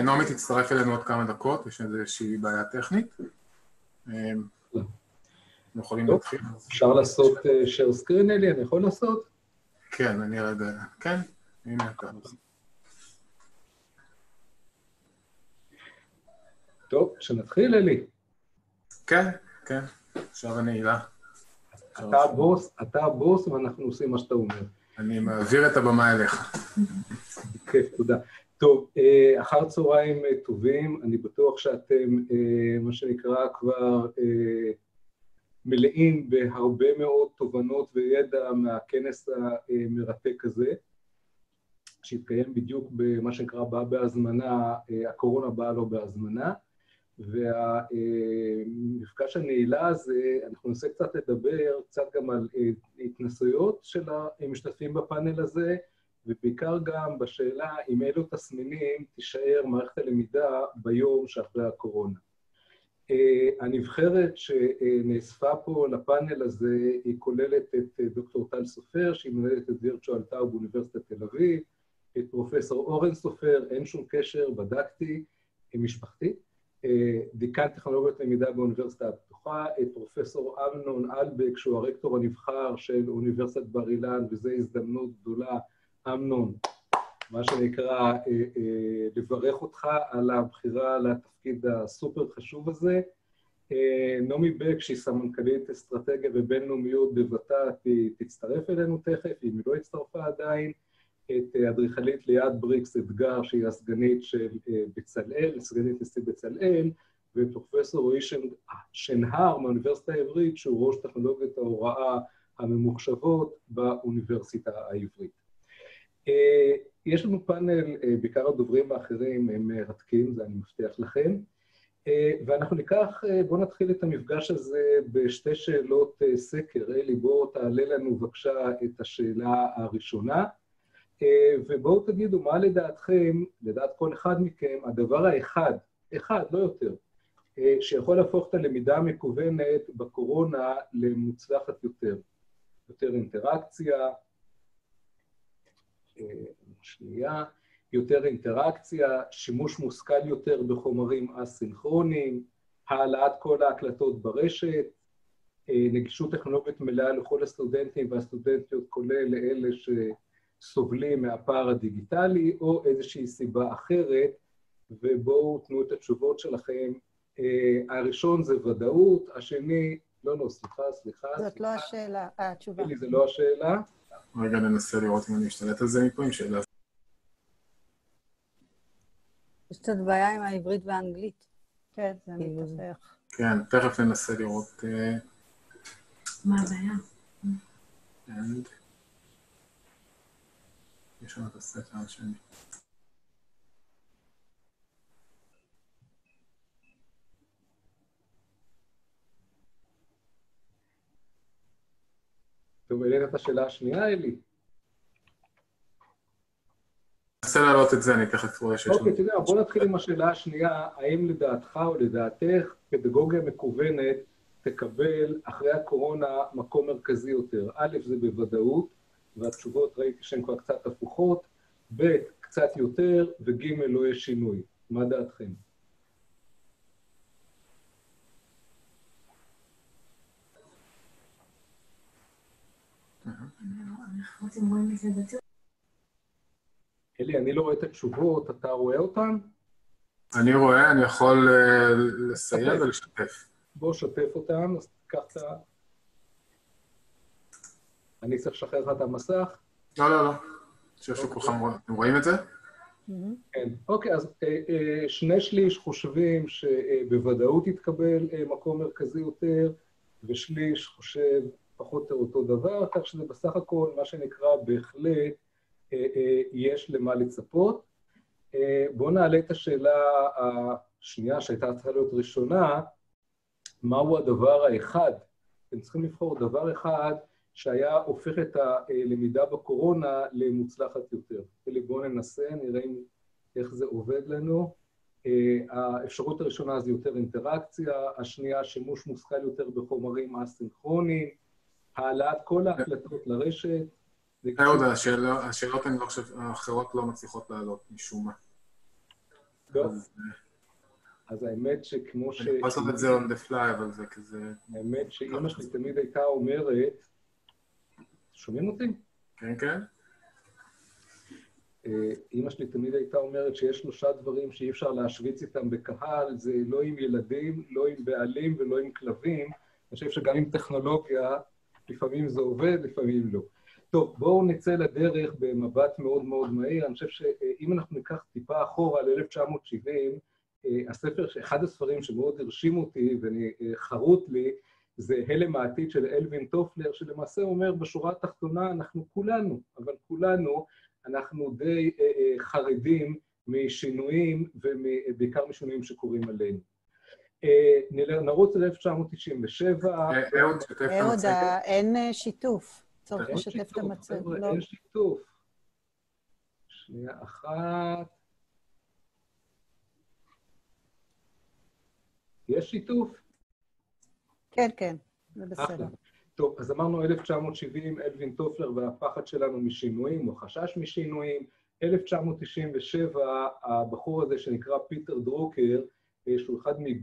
נעמי תצטרף אלינו עוד כמה דקות, יש איזושהי בעיה טכנית. יכולים להתחיל. אפשר לעשות share screen, אלי? אני יכול לעשות? כן, אני רגע, כן, הנה אתה. טוב, שנתחיל, אלי. כן, כן, עכשיו הנעילה. אתה הבוס ואנחנו עושים מה שאתה אומר. אני מעביר את הבמה אליך. כיף, תודה. טוב, אחר צהריים טובים, אני בטוח שאתם, מה שנקרא, כבר מלאים בהרבה מאוד תובנות וידע מהכנס המרתק הזה, שהתקיים בדיוק במה שנקרא בא בהזמנה, הקורונה באה לו בהזמנה, והמפגש הנעילה הזה, אנחנו ננסה קצת לדבר, קצת גם על התנסויות של המשתתפים בפאנל הזה, ובעיקר גם בשאלה עם אילו תסמינים תישאר מערכת הלמידה ביום שאחרי הקורונה. הנבחרת שנאספה פה לפאנל הזה היא כוללת את דוקטור טל סופר, שהיא מנהלת את וירטואל טאו באוניברסיטת תל אביב, את פרופסור אורן סופר, אין שום קשר, בדקתי, משפחתי, דיקן טכנולוגיות למידה באוניברסיטה הפתוחה, את פרופסור אמנון אלבק, שהוא הרקטור הנבחר של אוניברסיטת בר אילן, וזו הזדמנות גדולה, אמנון, מה שנקרא, לברך אותך על הבחירה לתפקיד הסופר חשוב הזה. נעמי בק, שהיא סמנכ"לית אסטרטגיה ובינלאומיות בוות"ת, היא תצטרף אלינו תכף, אם היא לא הצטרפה עדיין. את אדריכלית ליאת בריקס אתגר, שהיא הסגנית של בצלאל, סגנית נשיא בצלאל, ופרופסור רועי שנהר מהאוניברסיטה העברית, שהוא ראש טכנולוגיות ההוראה הממוחשבות באוניברסיטה העברית. יש לנו פאנל, בעיקר הדוברים האחרים הם מרתקים, זה אני מבטיח לכם, ואנחנו ניקח, בואו נתחיל את המפגש הזה בשתי שאלות סקר. אלי, בואו תעלה לנו בבקשה את השאלה הראשונה, ובואו תגידו מה לדעתכם, לדעת כל אחד מכם, הדבר האחד, לא יותר, שיכול להפוך את הלמידה המקוונת בקורונה למוצלחת יותר. יותר אינטראקציה, שנייה, יותר אינטראקציה, שימוש מושכל יותר בחומרים אסינכרוניים, העלאת כל ההקלטות ברשת, נגישות טכנולוגית מלאה לכל הסטודנטים והסטודנטיות, כולל לאלה שסובלים מהפער הדיגיטלי, או איזושהי סיבה אחרת, ובואו תנו את התשובות שלכם. הראשון זה ודאות, השני, סליחה. זאת לא השאלה, התשובה. אלי, זה לא השאלה. רגע ננסה לראות אם אני אשתלט על זה מפה עם שאלה. יש קצת בעיה עם העברית והאנגלית. כן, זה מתהפך. כן, תכף ננסה לראות. מה הבעיה? יש לנו את הספר השני. טוב, העלית את השאלה השנייה, אלי? ננסה להעלות את זה, אני תכף רואה שיש לנו. אוקיי, תדע, בוא נתחיל עם השאלה השנייה, האם לדעתך או לדעתך פדגוגיה מקוונת תקבל אחרי הקורונה מקום מרכזי יותר? א', זה בוודאות, והתשובות ראיתי שהן כבר קצת הפוכות, ב', קצת יותר, וג', לא יש שינוי. מה דעתכם? אלי, אני לא רואה את התשובות, אתה רואה אותן? אני רואה, אני יכול לסייע ולשתף. בוא שתף אותן, אז תיקח את ה... אני צריך לשחרר לך את המסך? לא. שכולכם רואים. אתם רואים את זה? כן. אוקיי, אז 2/3 חושבים שבוודאות יתקבל מקום מרכזי יותר, ושליש חושב פחות או אותו דבר, כך שזה בסך הכל מה שנקרא בהחלט יש למה לצפות. בואו נעלה את השאלה השנייה שהייתה צריכה להיות ראשונה, מהו הדבר האחד? אתם צריכים לבחור דבר אחד שהיה הופך את הלמידה בקורונה למוצלחת יותר. בואו ננסה, נראה איך זה עובד לנו. האפשרות הראשונה זה יותר אינטראקציה, השנייה שימוש מושכל יותר בחומרים אסינכרוניים, העלאת כל ההקלטות לרשת. השאלות האחרות לא מצליחות לעלות משום מה. טוב. אז האמת שכמו אני יכול לעשות את זה on the fly, אבל זה כזה... האמת שאמא שלי תמיד הייתה אומרת... שומעים אותי? כן, כן. אמא שלי תמיד הייתה אומרת שיש 3 דברים שאי אפשר להשוויץ איתם בקהל, זה לא עם ילדים, לא עם בעלים ולא עם כלבים. אני חושב שגם עם טכנולוגיה, לפעמים זה עובד, לפעמים לא. טוב, בואו נצא לדרך במבט מאוד מאוד מהיר. אני חושב שאם אנחנו ניקח טיפה אחורה ל-1970, אחד הספרים שמאוד הרשים אותי וחרוט לי, זה הלם העתיד של אלווין טופלר, שלמעשה אומר בשורה התחתונה, אנחנו כולנו, אבל כולנו, אנחנו די חרדים משינויים, ובעיקר משינויים שקורים עלינו. נרוץ ל-1997. אהוד, אין שיתוף. צריך לשתף את המצב. אין שיתוף. שנייה אחת. יש שיתוף? כן, כן, זה בסדר. טוב, אז אמרנו 1970, אלווין טופלר והפחד שלנו משינויים, או חשש משינויים. 1997, הבחור הזה שנקרא פיטר דרוקר, שהוא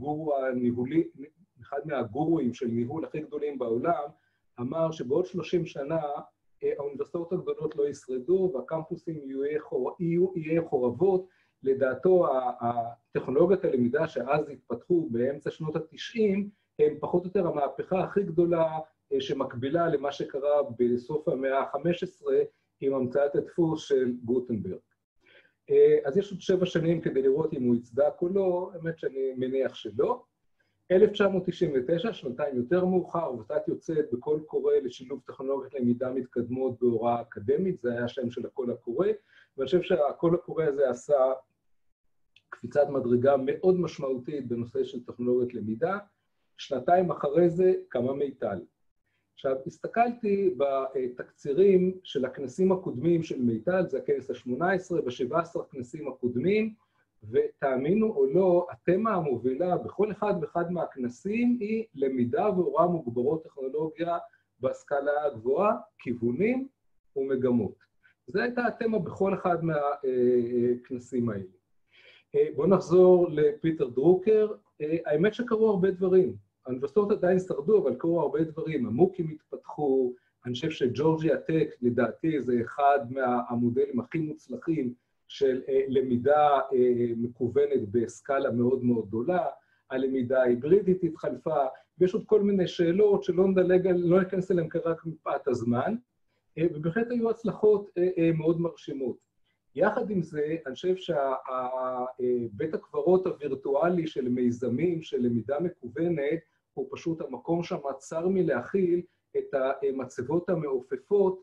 אחד מהגורואים של ניהול הכי גדולים בעולם, אמר שבעוד 30 שנה האוניברסיטאות הגדולות לא ישרדו, והקמפוסים יהיו חורבות. לדעתו, הטכנולוגיות הלמידה שאז התפתחו באמצע שנות ה-90, הם פחות או יותר המהפכה הכי גדולה שמקבילה למה שקרה בסוף המאה ה-15 עם המצאת הדפוס של גוטנברג. אז יש עוד 7 שנים כדי לראות אם הוא יצדק או לא, האמת שאני מניח שלא. 1999, שנתיים יותר מאוחר, ות"ת יוצאת בקול קורא לשילוב טכנולוגיות למידה מתקדמות בהוראה אקדמית, זה היה השם של הקול הקורא, ואני חושב שהקול הקורא הזה עשה קפיצת מדרגה מאוד משמעותית בנושא של טכנולוגיות למידה. שנתיים אחרי זה קמה מיטל. עכשיו, הסתכלתי בתקצירים של הכנסים הקודמים של מיטל, זה הכנס ה-18, ב-17 כנסים הקודמים, ותאמינו או לא, התמה המובילה בכל אחד ואחד מהכנסים היא למידה והוראה מוגברות טכנולוגיה בהשכלה הגבוהה, כיוונים ומגמות. זו הייתה התמה בכל אחד מהכנסים האלה. בואו נחזור לפיטר דרוקר. האמת שקרו הרבה דברים. האוניברסיטאות עדיין שרדו, אבל קרו הרבה דברים. המוקים התפתחו, אני חושב שג'ורג'יה טק, לדעתי, זה אחד מהמודלים הכי מוצלחים של למידה מקוונת בסקאלה מאוד מאוד גדולה. הלמידה ההיברידית התחלפה, ויש עוד כל מיני שאלות שלא ניכנס אליהן כרק מפאת הזמן, ובהחלט היו הצלחות מאוד מרשימות. יחד עם זה, אני חושב שבית הקברות הווירטואלי של מיזמים של למידה מקוונת, הוא פשוט המקום שם צר מלהכיל את המצבות המעופפות,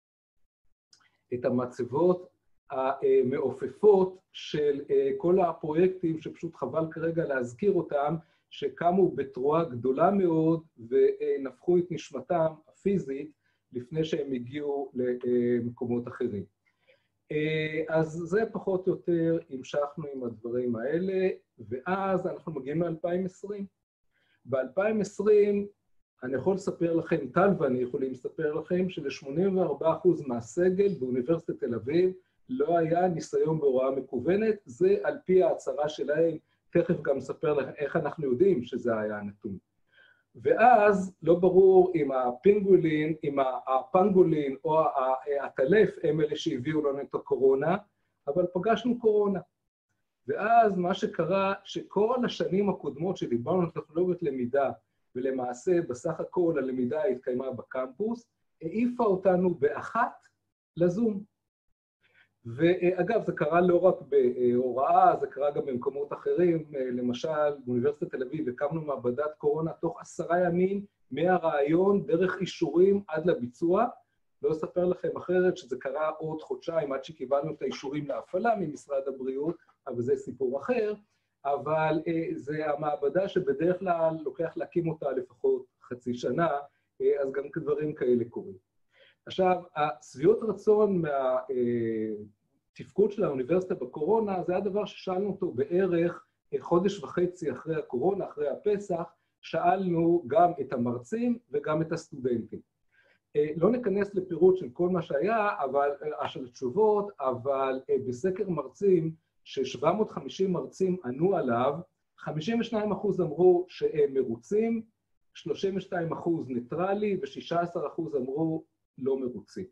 של כל הפרויקטים שפשוט חבל כרגע להזכיר אותם, שקמו בתרועה גדולה מאוד ונפחו את נשמתם הפיזית לפני שהם הגיעו למקומות אחרים. אז זה פחות או יותר המשכנו עם הדברים האלה, ואז אנחנו מגיעים ל-2020. ב-2020 אני יכול לספר לכם, טל ואני יכולים לספר לכם, של-84% מהסגל באוניברסיטת תל אביב לא היה ניסיון בהוראה מקוונת, זה על פי ההצהרה שלהם, תכף גם נספר לכם איך אנחנו יודעים שזה היה הנתון. ואז לא ברור אם הפנגולין או הטלף הם אלה שהביאו לנו את הקורונה, אבל פגשנו קורונה. ואז מה שקרה, שכל השנים הקודמות שדיברנו על טכנולוגיות למידה, ולמעשה בסך הכל הלמידה התקיימה בקמפוס, העיפה אותנו באחת לזום. ואגב, זה קרה לא רק בהוראה, זה קרה גם במקומות אחרים, למשל באוניברסיטת תל אביב הקמנו מעבדת קורונה תוך 10 ימים מהרעיון דרך אישורים עד לביצוע. לא אספר לכם אחרת שזה קרה עוד חודשיים עד שקיבלנו את האישורים להפעלה ממשרד הבריאות, אבל זה סיפור אחר, אבל זה המעבדה שבדרך כלל לוקח להקים אותה לפחות חצי שנה, אז גם דברים כאלה קורים. עכשיו, השביעות רצון מהתפקוד של האוניברסיטה בקורונה, זה הדבר ששאלנו אותו בערך חודש וחצי אחרי הקורונה, אחרי הפסח, שאלנו גם את המרצים וגם את הסטודנטים. לא ניכנס לפירוט של כל מה שהיה, של התשובות, אבל בסקר מרצים ש-750 מרצים ענו עליו, 52% אמרו שהם מרוצים, 32% ניטרלי ו-16% אמרו לא מרוצים.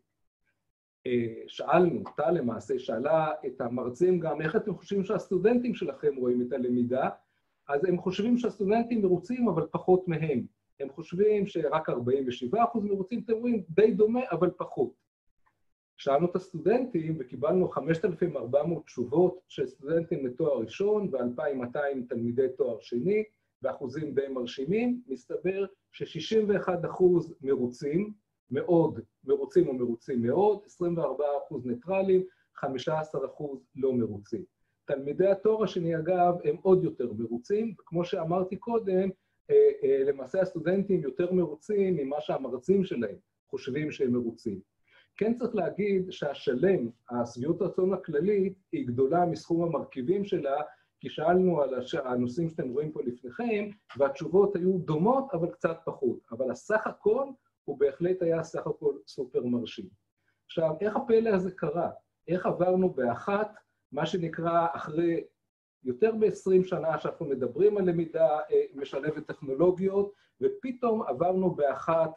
שאלנו, אתה למעשה שאלה את המרצים גם, איך אתם חושבים שהסטודנטים שלכם רואים את הלמידה? אז הם חושבים שהסטודנטים מרוצים, אבל פחות מהם. הם חושבים שרק 47% מרוצים, אתם רואים, די דומה, אבל פחות. שאלנו את הסטודנטים וקיבלנו 5,400 תשובות של סטודנטים לתואר ראשון ו-2,200 תלמידי תואר שני, באחוזים די מרשימים, מסתבר ש-61% מרוצים, מאוד מרוצים או מרוצים מאוד, 24% ניטרלים, 15% לא מרוצים. תלמידי התואר השני, אגב, הם עוד יותר מרוצים, וכמו שאמרתי קודם, למעשה הסטודנטים יותר מרוצים ממה שהמרצים שלהם חושבים שהם מרוצים. כן צריך להגיד שהשלם, השביעות רצון הכללית, היא גדולה מסכום המרכיבים שלה, כי שאלנו על הנושאים שאתם רואים פה לפניכם, והתשובות היו דומות, אבל קצת פחות. אבל הסך הכל הוא בהחלט היה סך הכל סופר מרשים. עכשיו, איך הפלא הזה קרה? איך עברנו באחת, מה שנקרא אחרי יותר ב-20 שנה שאנחנו מדברים על למידה משלבת טכנולוגיות, ופתאום עברנו באחת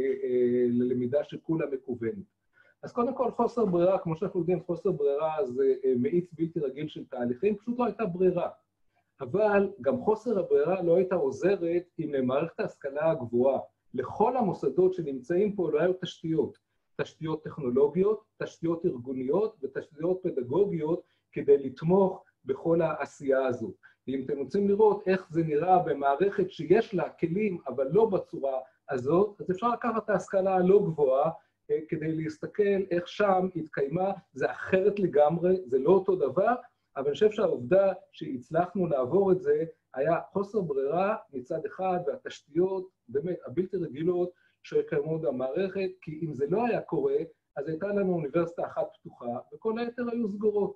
ללמידה שכולה מקוונת. אז קודם כל חוסר ברירה, כמו שאנחנו יודעים, חוסר ברירה זה מאיץ בלתי רגיל של תהליכים, פשוט לא הייתה ברירה. אבל גם חוסר הברירה לא הייתה עוזרת אם למערכת ההשכלה הגבוהה, לכל המוסדות שנמצאים פה לא היו תשתיות, תשתיות טכנולוגיות, תשתיות ארגוניות ותשתיות פדגוגיות כדי לתמוך בכל העשייה הזו. ואם אתם רוצים לראות איך זה נראה במערכת שיש לה כלים אבל לא בצורה הזאת, אז אפשר לקחת את ההשכלה הלא גבוהה כדי להסתכל איך שם התקיימה, זה אחרת לגמרי, זה לא אותו דבר, אבל אני חושב שהעובדה שהצלחנו לעבור את זה, היה חוסר ברירה מצד אחד, והתשתיות באמת הבלתי רגילות שקיימות במערכת, כי אם זה לא היה קורה, אז הייתה לנו אוניברסיטה אחת פתוחה, וכל היתר היו סגורות.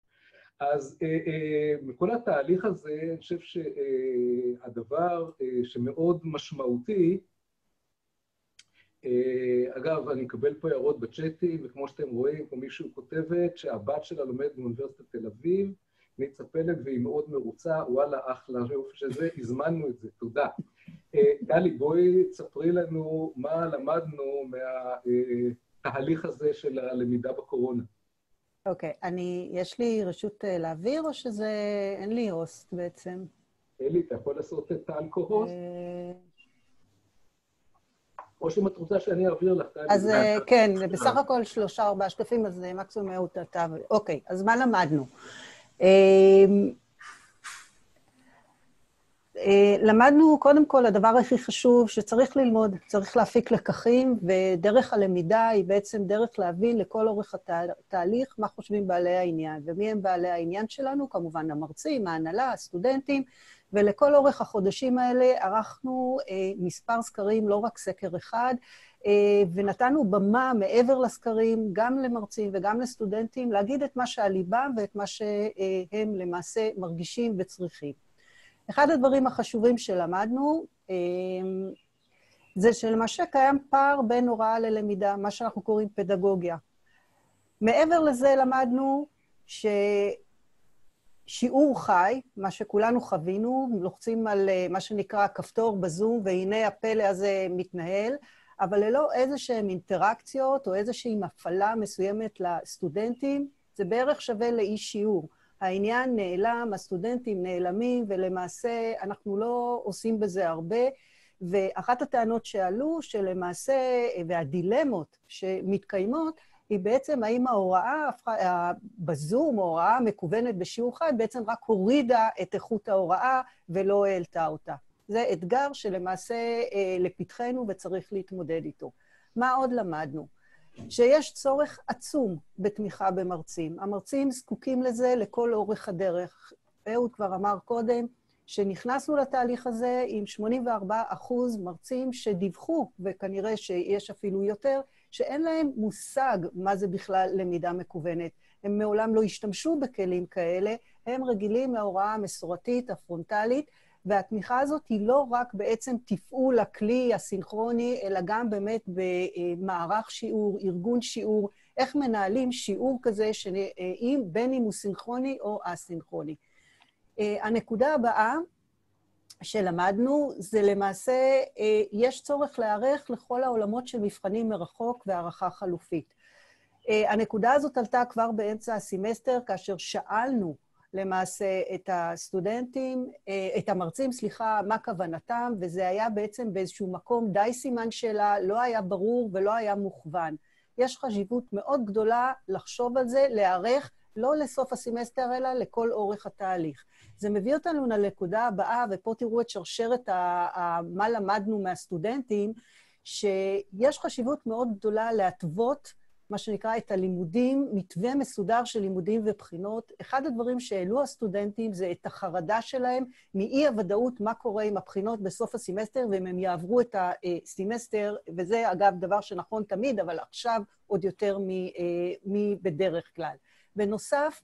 אז מכל התהליך הזה, אני חושב שהדבר שמאוד משמעותי, אגב, אני מקבל פה הערות בצ'אטים, וכמו שאתם רואים, פה מישהו כותבת שהבת שלה לומדת באוניברסיטת תל אביב, מצפלת והיא מאוד מרוצה, וואלה, אחלה, שזה, הזמנו את זה, תודה. גלי, בואי תספרי לנו מה למדנו מהתהליך הזה של הלמידה בקורונה. אוקיי, יש לי רשות להעביר, או שזה, אין לי הוסט בעצם? אלי, אתה יכול לעשות את האלכוהוסט? או שאם את רוצה שאני אעביר לך... אז כן, בסך הכל 3-4 שקפים, אז מקסימום אהוד אתה... אוקיי, אז מה למדנו? למדנו קודם כל, הדבר הכי חשוב שצריך ללמוד, צריך להפיק לקחים, ודרך הלמידה היא בעצם דרך להבין לכל אורך התהליך מה חושבים בעלי העניין, ומי הם בעלי העניין שלנו, כמובן המרצים, ההנהלה, הסטודנטים, ולכל אורך החודשים האלה ערכנו מספר סקרים, לא רק סקר אחד, ונתנו במה מעבר לסקרים, גם למרצים וגם לסטודנטים, להגיד את מה שעל ליבם ואת מה שהם למעשה מרגישים וצריכים. אחד הדברים החשובים שלמדנו, זה שלמעשה קיים פער בין הוראה ללמידה, מה שאנחנו קוראים פדגוגיה. מעבר לזה למדנו שיעור חי, מה שכולנו חווינו, לוחצים על מה שנקרא כפתור בזום, והנה הפלא הזה מתנהל, אבל ללא איזשהם אינטראקציות או איזושהי הפעלה מסוימת לסטודנטים, זה בערך שווה לאי שיעור. העניין נעלם, הסטודנטים נעלמים, ולמעשה אנחנו לא עושים בזה הרבה, ואחת הטענות שעלו, שלמעשה, והדילמות שמתקיימות, היא בעצם האם ההוראה בזום, או הוראה מקוונת בשיעור חי, בעצם רק הורידה את איכות ההוראה ולא העלתה אותה. זה אתגר שלמעשה לפתחנו וצריך להתמודד איתו. מה עוד למדנו? שיש צורך עצום בתמיכה במרצים. המרצים זקוקים לזה לכל אורך הדרך. אהוד כבר אמר קודם שנכנסנו לתהליך הזה עם 84% מרצים שדיווחו, וכנראה שיש אפילו יותר, שאין להם מושג מה זה בכלל למידה מקוונת. הם מעולם לא השתמשו בכלים כאלה, הם רגילים להוראה המסורתית, הפרונטלית, והתמיכה הזאת היא לא רק בעצם תפעול הכלי הסינכרוני, אלא גם באמת במערך שיעור, ארגון שיעור, איך מנהלים שיעור כזה, בין אם הוא סינכרוני או אסינכרוני. הנקודה הבאה שלמדנו זה למעשה, יש צורך להיערך לכל העולמות של מבחנים מרחוק והערכה חלופית. הנקודה הזאת עלתה כבר באמצע הסמסטר, כאשר שאלנו למעשה את הסטודנטים, את המרצים, סליחה, מה כוונתם, וזה היה בעצם באיזשהו מקום די סימן שאלה, לא היה ברור ולא היה מוכוון. יש חשיבות מאוד גדולה לחשוב על זה, להיערך לא לסוף הסמסטר, אלא לכל אורך התהליך. זה מביא אותנו לנקודה הבאה, ופה תראו את שרשרת מה למדנו מהסטודנטים, שיש חשיבות מאוד גדולה להתוות, מה שנקרא את הלימודים, מתווה מסודר של לימודים ובחינות. אחד הדברים שהעלו הסטודנטים זה את החרדה שלהם מאי הוודאות מה קורה עם הבחינות בסוף הסמסטר, ואם הם יעברו את הסמסטר, וזה אגב דבר שנכון תמיד, אבל עכשיו עוד יותר מבדרך כלל. בנוסף,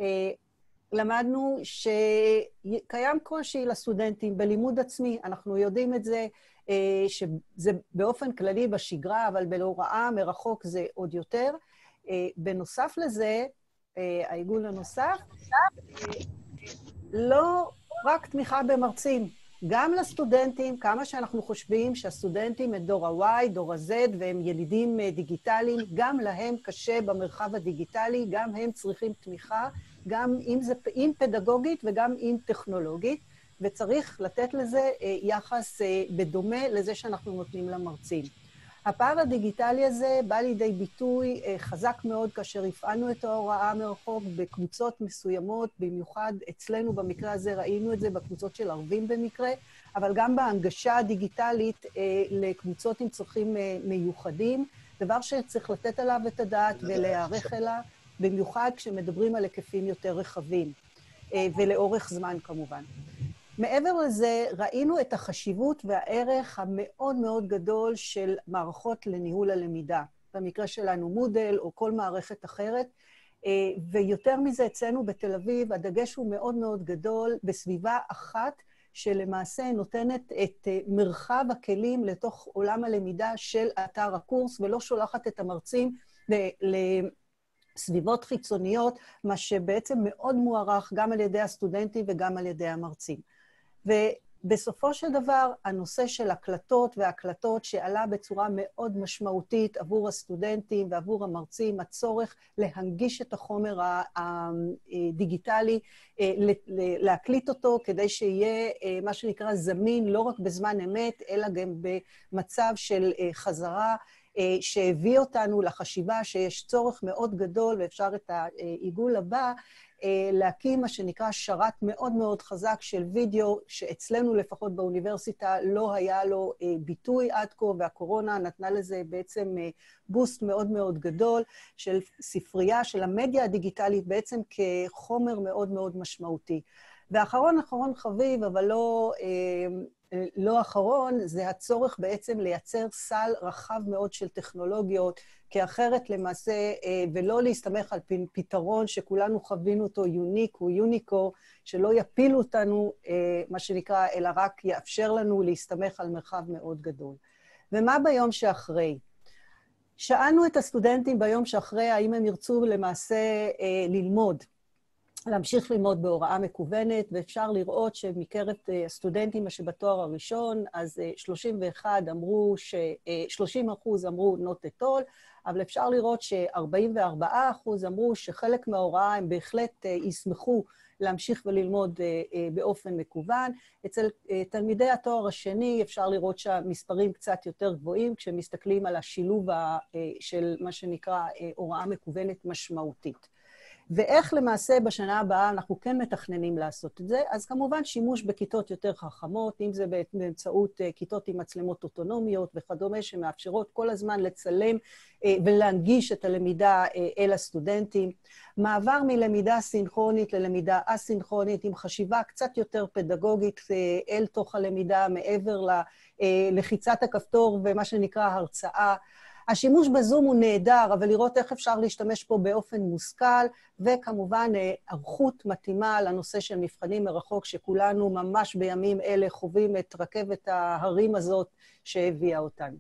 למדנו שקיים קושי לסטודנטים בלימוד עצמי, אנחנו יודעים את זה, שזה באופן כללי בשגרה, אבל בהוראה מרחוק זה עוד יותר. בנוסף לזה, העיגול הנוסף, לא רק תמיכה במרצים, גם לסטודנטים, כמה שאנחנו חושבים שהסטודנטים הם דור ה-Y, דור ה-Z, והם ילידים דיגיטליים, גם להם קשה במרחב הדיגיטלי, גם הם צריכים תמיכה, גם אם פדגוגית וגם אם טכנולוגית, וצריך לתת לזה יחס בדומה לזה שאנחנו נותנים למרצים. הפער הדיגיטלי הזה בא לידי ביטוי חזק מאוד כאשר הפעלנו את ההוראה מרחוק בקבוצות מסוימות, במיוחד אצלנו במקרה הזה ראינו את זה בקבוצות של ערבים במקרה, אבל גם בהנגשה הדיגיטלית לקבוצות עם צרכים מיוחדים, דבר שצריך לתת עליו את הדעת ולהיערך אליו, במיוחד כשמדברים על היקפים יותר רחבים, ולאורך זמן כמובן. מעבר לזה, ראינו את החשיבות והערך המאוד מאוד גדול של מערכות לניהול הלמידה. במקרה שלנו מודל או כל מערכת אחרת, ויותר מזה אצלנו בתל אביב, הדגש הוא מאוד מאוד גדול בסביבה אחת, שלמעשה נותנת את מרחב הכלים לתוך עולם הלמידה של אתר הקורס, ולא שולחת את המרצים לסביבות חיצוניות, מה שבעצם מאוד מוערך גם על ידי הסטודנטים וגם על ידי המרצים. ובסופו של דבר, הנושא של הקלטות והקלטות שעלה בצורה מאוד משמעותית עבור הסטודנטים ועבור המרצים, הצורך להנגיש את החומר הדיגיטלי, להקליט אותו כדי שיהיה מה שנקרא זמין, לא רק בזמן אמת, אלא גם במצב של חזרה, שהביא אותנו לחשיבה שיש צורך מאוד גדול, ואפשר את העיגול הבא, להקים מה שנקרא שרת מאוד מאוד חזק של וידאו, שאצלנו לפחות באוניברסיטה לא היה לו ביטוי עד כה, והקורונה נתנה לזה בעצם בוסט מאוד מאוד גדול של ספרייה, של המדיה הדיגיטלית בעצם כחומר מאוד מאוד משמעותי. ואחרון חביב, אבל לא אחרון, זה הצורך בעצם לייצר סל רחב מאוד של טכנולוגיות, כי אחרת למעשה, ולא להסתמך על פתרון שכולנו חווינו אותו יוניק או יוניקו, שלא יפילו אותנו, מה שנקרא, אלא רק יאפשר לנו להסתמך על מרחב מאוד גדול. ומה ביום שאחרי? שאלנו את הסטודנטים ביום שאחרי, האם הם ירצו למעשה ללמוד, להמשיך ללמוד בהוראה מקוונת, ואפשר לראות שמקרב הסטודנטים שבתואר הראשון, אז 30% אמרו not at all, אבל אפשר לראות ש44% אמרו שחלק מההוראה הם בהחלט ישמחו להמשיך וללמוד באופן מקוון. אצל תלמידי התואר השני אפשר לראות שהמספרים קצת יותר גבוהים, כשמסתכלים על השילוב של מה שנקרא הוראה מקוונת משמעותית. ואיך למעשה בשנה הבאה אנחנו כן מתכננים לעשות את זה? אז כמובן שימוש בכיתות יותר חכמות, אם זה באמצעות כיתות עם מצלמות אוטונומיות וכדומה, שמאפשרות כל הזמן לצלם ולהנגיש את הלמידה אל הסטודנטים. מעבר מלמידה סינכרונית ללמידה אסינכרונית, עם חשיבה קצת יותר פדגוגית אל תוך הלמידה, מעבר ללחיצת הכפתור ומה שנקרא הרצאה. השימוש בזום הוא נהדר, אבל לראות איך אפשר להשתמש פה באופן מושכל, וכמובן ערכות מתאימה לנושא של מבחנים מרחוק, שכולנו ממש בימים אלה חווים את רכבת ההרים הזאת שהביאה אותנו.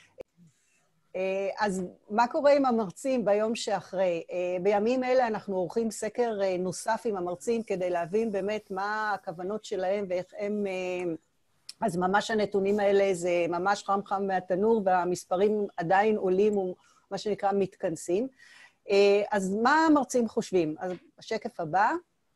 אז מה קורה עם המרצים ביום שאחרי? בימים אלה אנחנו עורכים סקר נוסף עם המרצים כדי להבין באמת מה הכוונות שלהם ואיך הם... אז ממש הנתונים האלה זה ממש חם מהתנור, והמספרים עדיין עולים ומה שנקרא מתכנסים. אז מה המרצים חושבים? אז השקף הבא.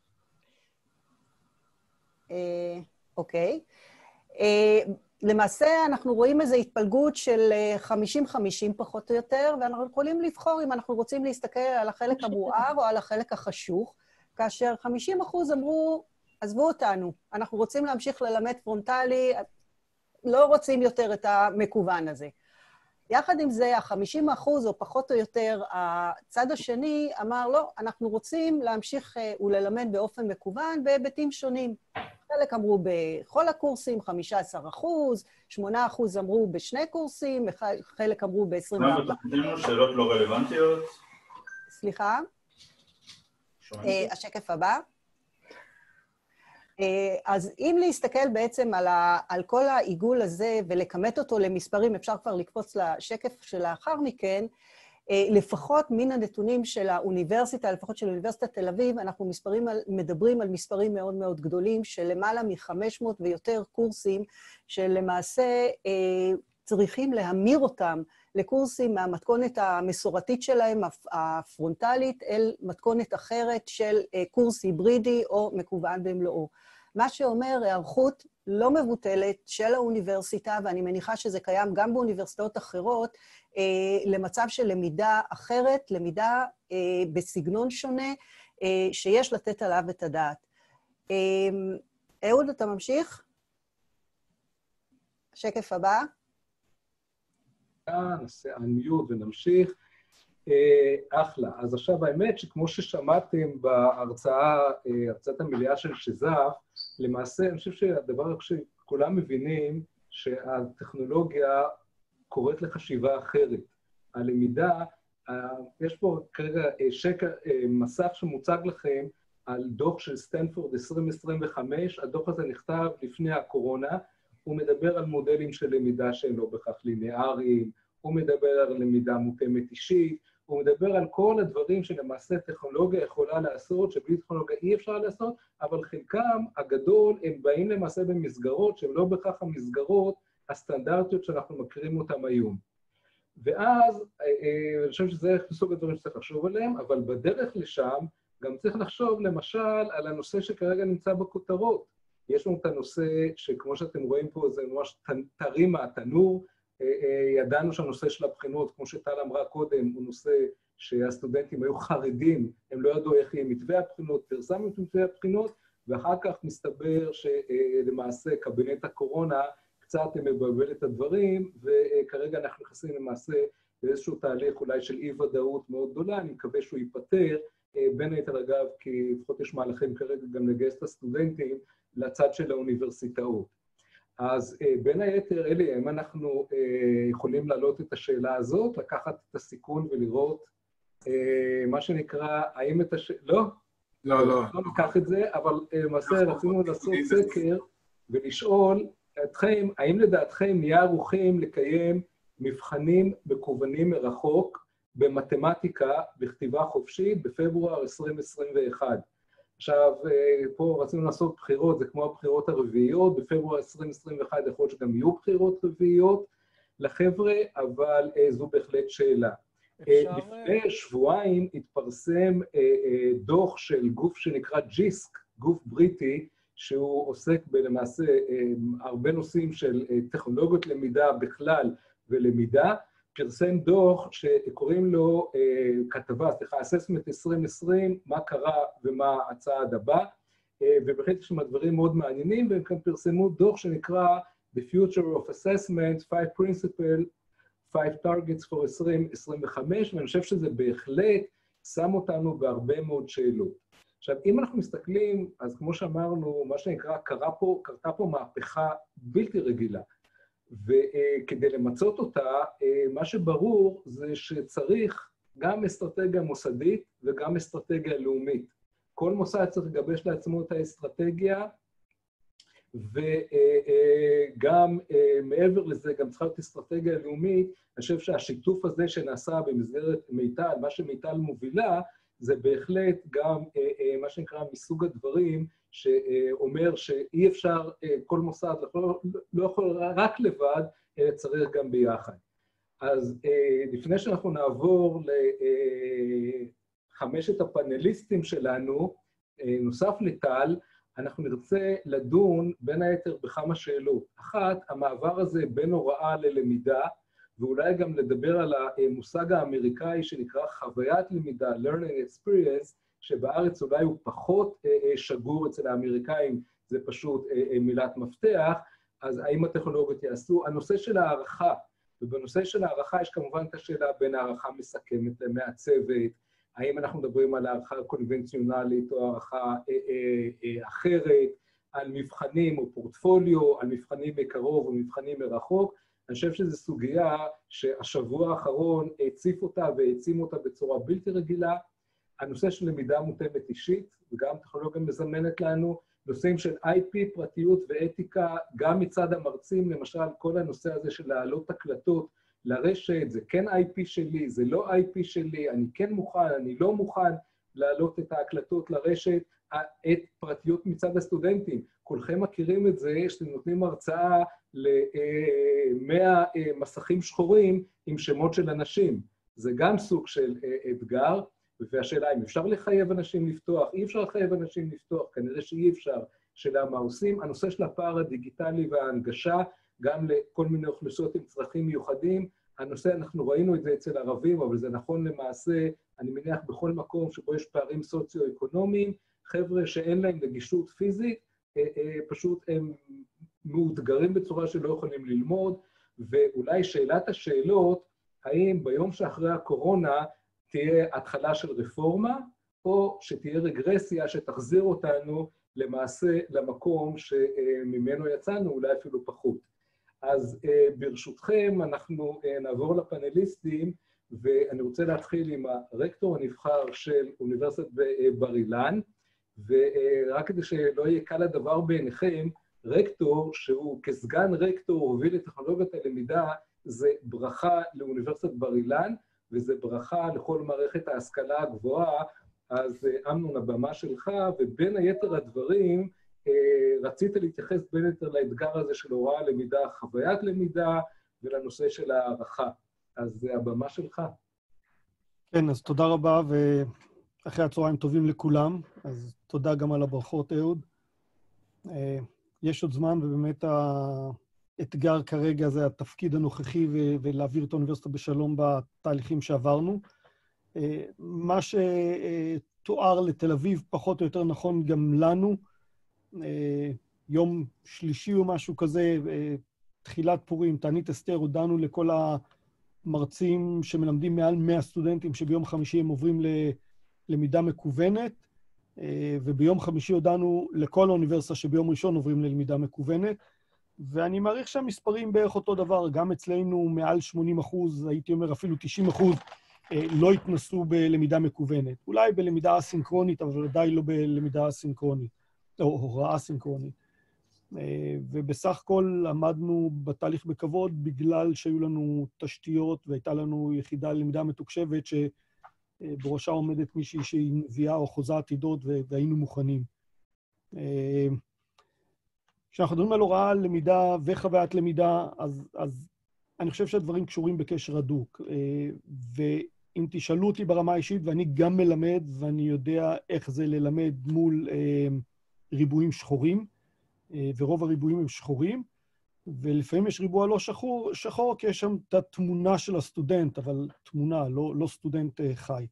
אוקיי. למעשה אנחנו רואים איזו התפלגות של 50-50 פחות או יותר, ואנחנו יכולים לבחור אם אנחנו רוצים להסתכל על החלק המואר או על החלק החשוך, כאשר 50% אמרו, עזבו אותנו, אנחנו רוצים להמשיך ללמד פרונטלי, לא רוצים יותר את המקוון הזה. יחד עם זה, 50% או פחות או יותר, הצד השני אמר, לא, אנחנו רוצים להמשיך וללמד באופן מקוון בהיבטים שונים. חלק אמרו בכל הקורסים, 15%, 8% אמרו בשני קורסים, חלק אמרו ב-24%. מה בתוכנינו? שאלות לא רלוונטיות? סליחה? השקף הבא. אז אם להסתכל בעצם על כל העיגול הזה ולכמת אותו למספרים, אפשר כבר לקפוץ לשקף שלאחר מכן, לפחות מן הנתונים של האוניברסיטה, לפחות של אוניברסיטת תל אביב, אנחנו מדברים על מספרים מאוד מאוד גדולים, של למעלה מ-500 ויותר קורסים, שלמעשה צריכים להמיר אותם לקורסים מהמתכונת המסורתית שלהם, הפרונטלית, אל מתכונת אחרת של קורס היברידי או מקוון במלואו. מה שאומר היערכות לא מבוטלת של האוניברסיטה, ואני מניחה שזה קיים גם באוניברסיטאות אחרות, למצב של למידה אחרת, למידה בסגנון שונה, שיש לתת עליו את הדעת. אהוד, אתה ממשיך? השקף הבא. נעשה unmute ונמשיך. אחלה. אז עכשיו האמת שכמו ששמעתם בהרצאת המליאה של שזף, למעשה אני חושב שהדבר שכולם מבינים שהטכנולוגיה קוראת לחשיבה אחרת. הלמידה, יש פה כרגע מסך שמוצג לכם על דוח של סטנפורד 2025, הדוח הזה נכתב לפני הקורונה, הוא מדבר על מודלים של למידה שהם לא בכך ליניאריים, הוא מדבר על למידה מותאמת אישית, הוא מדבר על כל הדברים שלמעשה טכנולוגיה יכולה לעשות, שבלי טכנולוגיה אי אפשר לעשות, אבל חלקם הגדול הם באים למעשה במסגרות שהן לא בכך המסגרות הסטנדרטיות שאנחנו מכירים אותם היום. ואז אני חושב שזה סוג הדברים שצריך לחשוב עליהם, אבל בדרך לשם גם צריך לחשוב למשל על הנושא שכרגע נמצא בכותרות. יש לנו את הנושא שכמו שאתם רואים פה זה ממש טרי מהתנור, ידענו שהנושא של הבחינות, כמו שטל אמרה קודם, הוא נושא שהסטודנטים היו חרדים, הם לא ידעו איך יהיה מתווה הבחינות, פרסמנו את מתווה הבחינות, ואחר כך מסתבר שלמעשה קבינט הקורונה קצת מבלבל את הדברים, וכרגע אנחנו נכנסים למעשה לאיזשהו תהליך אולי של אי-ודאות מאוד גדולה, אני מקווה שהוא ייפטר, בין היתר אגב, כי לפחות יש מהלכים כרגע גם לגייס את הסטודנטים לצד של האוניברסיטאות. אז בין היתר, אלי, אם אנחנו יכולים להעלות את השאלה הזאת, לקחת את הסיכון ולראות מה שנקרא, האם את לא? לא. לא ניקח את זה, אבל למעשה רצינו לעשות סקר ולשאול אתכם, האם לדעתכם נהיה ערוכים לקיים מבחנים מקוונים מרחוק במתמטיקה בכתיבה חופשית בפברואר 2021. עכשיו, פה רצינו לעשות בחירות, זה כמו הבחירות הרביעיות, בפברואר 2021 יכול להיות שגם יהיו בחירות רביעיות לחבר'ה, אבל זו בהחלט שאלה. לפני שבועיים התפרסם דוח של גוף שנקרא ג'יסק, גוף בריטי, שהוא עוסק למעשה הרבה נושאים של טכנולוגיות למידה בכלל ולמידה, פרסם דוח שקוראים לו כתבה, Assessment 2020, מה קרה ומה הצעד הבא, ובהחלט יש שם דברים מאוד מעניינים, והם כאן פרסמו דוח שנקרא The Future of Assessment, 5 Principles, 5 Targets for 2025, ואני חושב שזה בהחלט שם אותנו בהרבה מאוד שאלות. עכשיו, אם אנחנו מסתכלים, אז כמו שאמרנו, מה שנקרא, קרתה פה מהפכה בלתי רגילה. וכדי למצות אותה, מה שברור זה שצריך גם אסטרטגיה מוסדית וגם אסטרטגיה לאומית. כל מוסד צריך לגבש לעצמו את האסטרטגיה, וגם מעבר לזה, גם צריכה להיות אסטרטגיה לאומית. אני חושב שהשיתוף הזה שנעשה במסגרת מיטל, מה שמיטל מובילה, זה בהחלט גם מה שנקרא מסוג הדברים, שאומר שאי אפשר, כל מוסד לא יכול רק לבד, אלא צריך גם ביחד. אז לפני שאנחנו נעבור לחמשת הפאנליסטים שלנו, נוסף לטל, אנחנו נרצה לדון בין היתר בכמה שאלות. אחת, המעבר הזה בין הוראה ללמידה, ואולי גם לדבר על המושג האמריקאי שנקרא חוויית למידה, learning experience, שבארץ אולי הוא פחות שגור אצל האמריקאים, זה פשוט מילת מפתח, אז האם הטכנולוגיות יעשו? הנושא של הערכה, ובנושא של הערכה יש כמובן את השאלה בין הערכה מסכמת למעצבת, האם אנחנו מדברים על הערכה קונבנציונלית או הערכה אחרת, על מבחנים או פורטפוליו, על מבחנים מקרוב או מבחנים מרחוק. אני חושב שזו סוגיה שהשבוע האחרון הציף אותה והעצים אותה בצורה בלתי רגילה. הנושא של למידה מותאמת אישית, וגם טכנולוגיה מזמנת לנו, נושאים של IP, פרטיות ואתיקה, גם מצד המרצים, למשל כל הנושא הזה של להעלות הקלטות לרשת, זה כן IP שלי, זה לא IP שלי, אני כן מוכן, אני לא מוכן להעלות את ההקלטות לרשת, את פרטיות מצד הסטודנטים. כולכם מכירים את זה, שאתם נותנים הרצאה ל100 מסכים שחורים עם שמות של אנשים. זה גם סוג של אתגר, והשאלה אם אפשר לחייב אנשים לפתוח, אי אפשר לחייב אנשים לפתוח, כנראה שאי אפשר, שאלה מה עושים. הנושא של הפער הדיגיטלי וההנגשה, גם לכל מיני אוכלוסיות עם צרכים מיוחדים, הנושא, אנחנו ראינו את זה אצל ערבים, אבל זה נכון למעשה, אני מניח בכל מקום שבו יש פערים סוציו-אקונומיים, חבר'ה שאין להם נגישות פיזית, פשוט הם מאותגרים בצורה שלא יכולים ללמוד, ואולי שאלת השאלות, האם ביום שאחרי הקורונה תהיה התחלה של רפורמה, או שתהיה רגרסיה שתחזיר אותנו למעשה למקום שממנו יצאנו, אולי אפילו פחות. אז ברשותכם אנחנו נעבור לפאנליסטים, ואני רוצה להתחיל עם הרקטור הנבחר של אוניברסיטת בר אילן, ורק כדי שלא יהיה קל הדבר בעיניכם, רקטור שהוא כסגן רקטור הוביל את טכנולוגיית הלמידה, זה ברכה לאוניברסיטת בר אילן, וזה ברכה לכל מערכת ההשכלה הגבוהה. אז אמנון, הבמה שלך, ובין היתר הדברים, רצית להתייחס בין היתר לאתגר הזה של הוראה למידה, חוויית למידה, ולנושא של הערכה. אז הבמה שלך. כן, אז תודה רבה, ואחרי הצהריים טובים לכולם. אז תודה גם על הברכות, אהוד. יש עוד זמן, ובאמת האתגר כרגע זה התפקיד הנוכחי, ולהעביר את האוניברסיטה בשלום בתהליכים שעברנו. מה שתואר לתל אביב פחות או יותר נכון גם לנו, יום שלישי או משהו כזה, תחילת פורים, תענית אסתר, הודענו לכל המרצים שמלמדים מעל 100 סטודנטים שביום חמישי הם עוברים ללמידה מקוונת, וביום חמישי הודענו לכל האוניברסיטה שביום ראשון עוברים ללמידה מקוונת, ואני מעריך שהמספרים בערך אותו דבר, גם אצלנו מעל 80%, הייתי אומר אפילו 90%, לא התנסו בלמידה מקוונת. אולי בלמידה אסינכרונית, אבל ודאי לא בלמידה אסינכרונית, או הוראה אסינכרונית. ובסך הכל עמדנו בתהליך בכבוד, בגלל שהיו לנו תשתיות, והייתה לנו יחידה ללמידה מתוקשבת, שבראשה עומדת מישהי שהיא נביאה או חוזה עתידות, והיינו מוכנים. כשאנחנו מדברים על הוראה, למידה וחוויית למידה, אז אני חושב שהדברים קשורים בקשר הדוק. ואם תשאלו אותי ברמה האישית, ואני גם מלמד, ואני יודע איך זה ללמד מול ריבועים שחורים, ורוב הריבועים הם שחורים, ולפעמים יש ריבוע לא שחור, כי יש שם את התמונה של הסטודנט, אבל תמונה, לא סטודנט חי.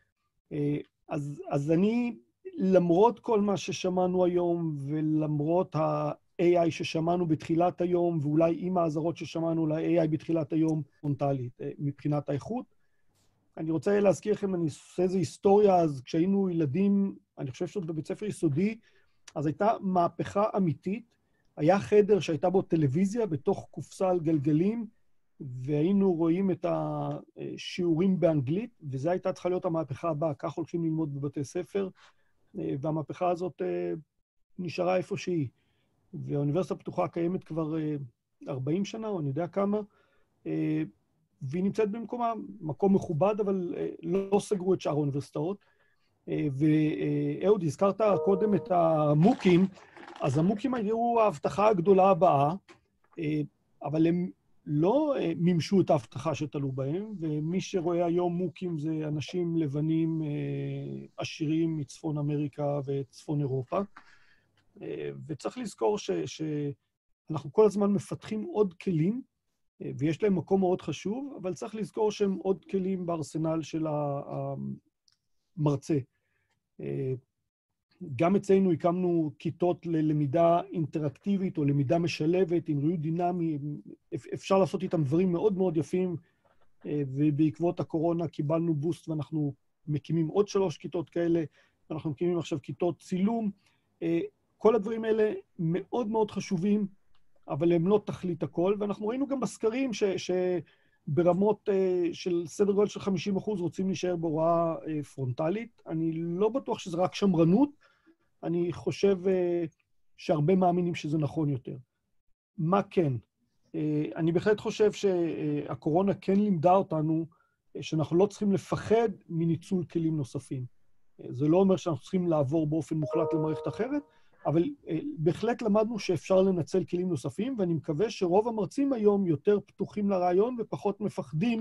אז אני, למרות כל מה ששמענו היום, ולמרות ה-AI ששמענו בתחילת היום, ואולי עם האזהרות ששמענו ל-AI בתחילת היום, פרונטלית, מבחינת האיכות, אני רוצה להזכיר לכם, אני עושה איזו היסטוריה, אז כשהיינו ילדים, אני חושב שעוד בבית ספר יסודי, אז הייתה מהפכה אמיתית היה חדר שהייתה בו טלוויזיה בתוך קופסה על גלגלים, והיינו רואים את השיעורים באנגלית, וזו הייתה צריכה להיות המהפכה הבאה, כך הולכים ללמוד בבתי ספר, והמהפכה הזאת נשארה איפה שהיא. והאוניברסיטה הפתוחה קיימת כבר 40 שנה, או אני יודע כמה, והיא נמצאת במקומה, מקום מכובד, אבל לא סגרו את שאר האוניברסיטאות. ואהוד, הזכרת קודם את המוקים, אז המוקים היו ההבטחה הגדולה הבאה, אבל הם לא מימשו את ההבטחה שתלו בהם, ומי שרואה היום מוקים זה אנשים לבנים עשירים מצפון אמריקה וצפון אירופה. וצריך לזכור שאנחנו כל הזמן מפתחים עוד כלים, ויש להם מקום מאוד חשוב, אבל צריך לזכור שהם עוד כלים בארסנל של המרצה. גם אצלנו הקמנו כיתות ללמידה אינטראקטיבית או למידה משלבת עם ריהוט דינמי, אפשר לעשות איתם דברים מאוד מאוד יפים, ובעקבות הקורונה קיבלנו בוסט ואנחנו מקימים עוד 3 כיתות כאלה, אנחנו מקימים עכשיו כיתות צילום. כל הדברים האלה מאוד מאוד חשובים, אבל הם לא תכלית הכל, ואנחנו ראינו גם בסקרים שברמות של סדר גודל של 50% רוצים להישאר בהוראה פרונטלית. אני לא בטוח שזה רק שמרנות, אני חושב שהרבה מאמינים שזה נכון יותר. מה כן? אני בהחלט חושב שהקורונה כן לימדה אותנו שאנחנו לא צריכים לפחד מניצול כלים נוספים. זה לא אומר שאנחנו צריכים לעבור באופן מוחלט למערכת אחרת, אבל בהחלט למדנו שאפשר לנצל כלים נוספים, ואני מקווה שרוב המרצים היום יותר פתוחים לרעיון ופחות מפחדים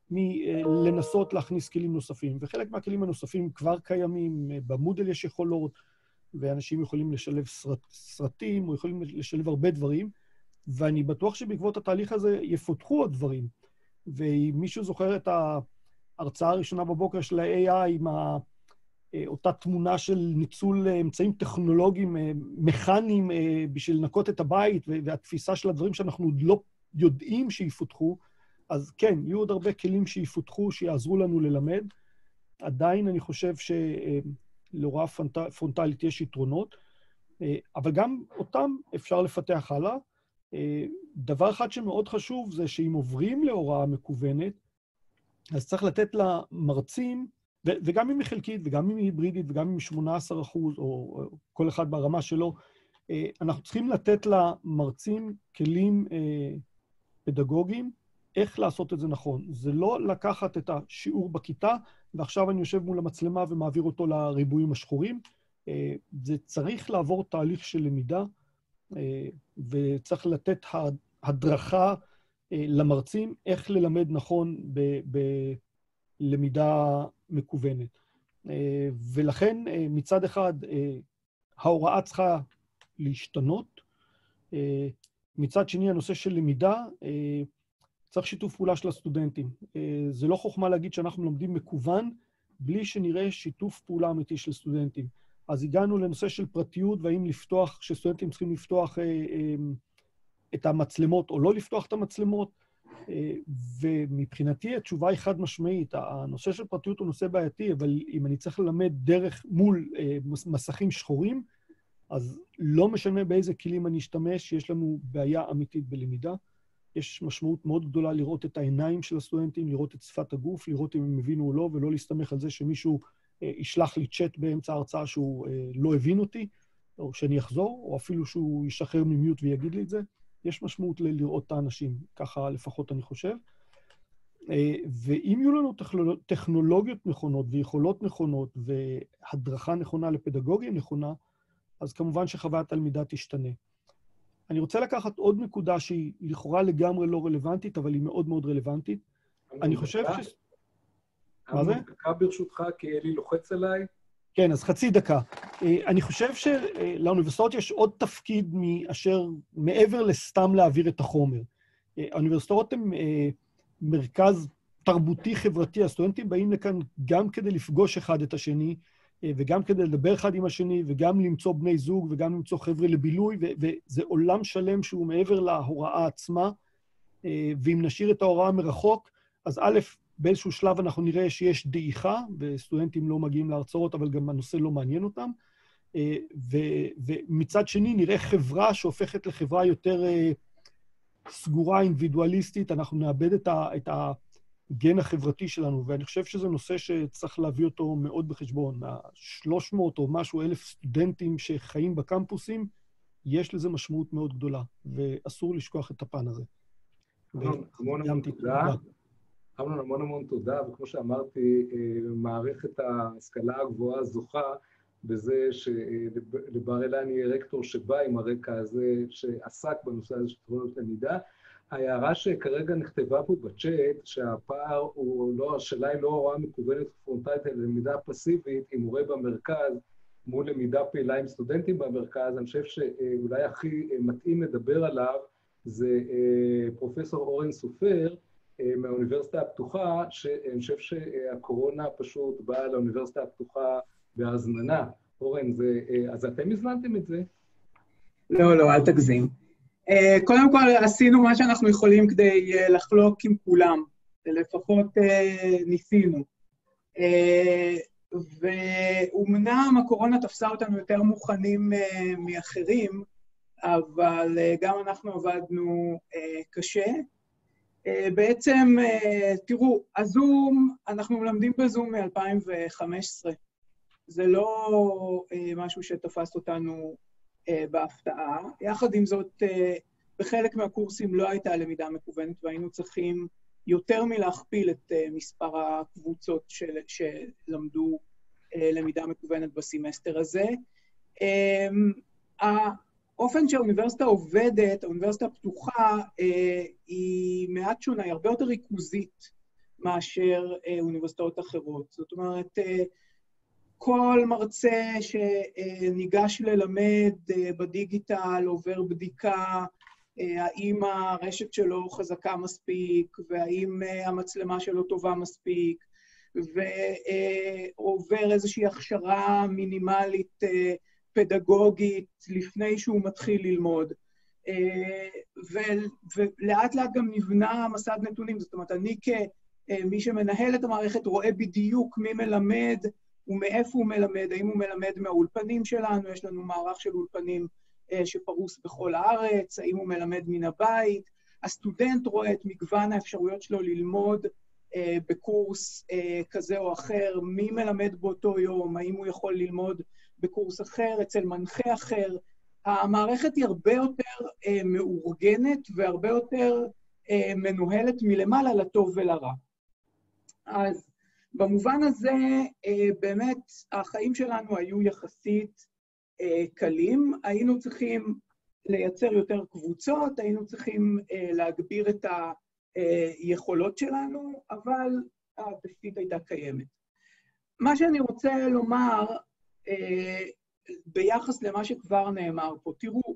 מלנסות להכניס כלים נוספים. וחלק מהכלים הנוספים כבר קיימים, במודל יש יכולות, ואנשים יכולים לשלב סרטים, או יכולים לשלב הרבה דברים, ואני בטוח שבעקבות התהליך הזה יפותחו עוד דברים. ואם מישהו זוכר את ההרצאה הראשונה בבוקר של ה-AI עם אותה תמונה של ניצול אמצעים טכנולוגיים מכניים בשביל לנקות את הבית, והתפיסה של הדברים שאנחנו עוד לא יודעים שיפותחו, אז כן, יהיו עוד הרבה כלים שיפותחו, שיעזרו לנו ללמד. עדיין אני חושב שלהוראה פרונטלית יש יתרונות, אבל גם אותם אפשר לפתח הלאה. דבר אחד שמאוד חשוב זה שאם עוברים להוראה מקוונת, אז צריך לתת למרצים, וגם אם היא חלקית, וגם אם היא היברידית, וגם אם היא 18%, או כל אחד ברמה שלו, אנחנו צריכים לתת למרצים כלים פדגוגיים, איך לעשות את זה נכון. זה לא לקחת את השיעור בכיתה, ועכשיו אני יושב מול המצלמה ומעביר אותו לריבועים השחורים. זה צריך לעבור תהליך של למידה, וצריך לתת הדרכה למרצים איך ללמד נכון בלמידה מקוונת. ולכן מצד אחד ההוראה צריכה להשתנות, מצד שני הנושא של למידה צריך שיתוף פעולה של הסטודנטים. זה לא חוכמה להגיד שאנחנו לומדים מקוון בלי שנראה שיתוף פעולה אמיתי של סטודנטים. אז הגענו לנושא של פרטיות, והאם לפתוח, שסטודנטים צריכים לפתוח את המצלמות או לא לפתוח את המצלמות, ומבחינתי התשובה היא חד משמעית. הנושא של פרטיות הוא נושא בעייתי, אבל אם אני צריך ללמד דרך מול מסכים שחורים, אז לא משנה באיזה כלים אני אשתמש, יש לנו בעיה אמיתית בלמידה. יש משמעות מאוד גדולה לראות את העיניים של הסטודנטים, לראות את שפת הגוף, לראות אם הם הבינו או לא, ולא להסתמך על זה שמישהו ישלח לי צ'אט באמצע ההרצאה שהוא לא הבין אותי, או שאני אחזור, או אפילו שהוא ישחרר ממיוט ויגיד לי את זה. יש משמעות לראות את האנשים, ככה לפחות אני חושב. ואם יהיו לנו טכנולוגיות נכונות ויכולות נכונות והדרכה נכונה לפדגוגיה נכונה, אז כמובן שחוויית הלמידה תשתנה. אני רוצה לקחת עוד נקודה שהיא לכאורה לגמרי לא רלוונטית, אבל היא מאוד מאוד רלוונטית. אני חושב מה זה? דקה ברשותך, כי אלי לוחץ עליי. כן, אז חצי דקה. אני חושב שלאוניברסיטאות יש עוד תפקיד מאשר מעבר לסתם להעביר את החומר. האוניברסיטאות הן מרכז תרבותי חברתי, הסטודנטים באים לכאן גם כדי לפגוש אחד את השני, וגם כדי לדבר אחד עם השני, וגם למצוא בני זוג, וגם למצוא חבר'ה לבילוי, וזה עולם שלם שהוא מעבר להוראה עצמה, ואם נשאיר את ההוראה מרחוק, אז א', באיזשהו שלב אנחנו נראה שיש דעיכה, וסטודנטים לא מגיעים להרצאות, אבל גם הנושא לא מעניין אותם, ומצד שני נראה חברה שהופכת לחברה יותר סגורה, אינדיבידואליסטית, אנחנו נאבד את הגן החברתי שלנו, ואני חושב שזה נושא שצריך להביא אותו מאוד בחשבון. 300 או משהו אלף סטודנטים שחיים בקמפוסים, יש לזה משמעות מאוד גדולה, ואסור לשכוח את הפן הזה. המון תודה. המון תודה, וכמו שאמרתי, מערכת ההשכלה הגבוהה זוכה בזה שלבר אילן יהיה רקטור שבא עם הרקע הזה, שעסק בנושא הזה של טכנולוגיות למידה. ההערה שכרגע נכתבה פה בצ'אט, שהפער הוא לא, השאלה היא לא הוראה מקוונת פרונטלית, אלא למידה פסיבית, עם מורה במרכז, מול למידה פעילה עם סטודנטים במרכז. אני חושב שאולי הכי מתאים לדבר עליו, זה פרופסור אורן סופר, מהאוניברסיטה הפתוחה, שאני חושב שהקורונה פשוט באה לאוניברסיטה הפתוחה בהזמנה. אורן, אז אתם הזמנתם את זה? לא, אל תגזים. קודם כל, עשינו מה שאנחנו יכולים כדי לחלוק עם כולם, לפחות ניסינו. ואומנם הקורונה תפסה אותנו יותר מוכנים מאחרים, אבל גם אנחנו עבדנו קשה. בעצם, תראו, הזום, אנחנו מלמדים בזום מ-2015. זה לא משהו שתפס אותנו בהפתעה. יחד עם זאת, בחלק מהקורסים לא הייתה למידה מקוונת, והיינו צריכים יותר מלהכפיל את מספר הקבוצות שלמדו למידה מקוונת בסמסטר הזה. האופן שהאוניברסיטה עובדת, האוניברסיטה הפתוחה, היא מעט שונה, היא הרבה יותר ריכוזית מאשר אוניברסיטאות אחרות. זאת אומרת, כל מרצה שניגש ללמד בדיגיטל עובר בדיקה, האם הרשת שלו חזקה מספיק, והאם המצלמה שלו טובה מספיק, ועובר איזושהי הכשרה מינימלית פדגוגית לפני שהוא מתחיל ללמוד. ולאט לאט גם נבנה מסד נתונים, זאת אומרת, אני כמי שמנהל את המערכת רואה בדיוק מי מלמד ומאיפה הוא מלמד, האם הוא מלמד מהאולפנים שלנו, יש לנו מערך של אולפנים שפרוס בכל הארץ, האם הוא מלמד מן הבית, הסטודנט רואה את מגוון האפשרויות שלו ללמוד בקורס כזה או אחר, מי מלמד באותו יום, האם הוא יכול ללמוד בקורס אחר, אצל מנחה אחר. המערכת היא הרבה יותר מאורגנת והרבה יותר מנוהלת מלמעלה לטוב ולרע. אז במובן הזה, באמת, החיים שלנו היו יחסית קלים. היינו צריכים לייצר יותר קבוצות, היינו צריכים להגביר את היכולות שלנו, אבל התשתית הייתה קיימת. מה שאני רוצה לומר, ביחס למה שכבר נאמר פה, תראו,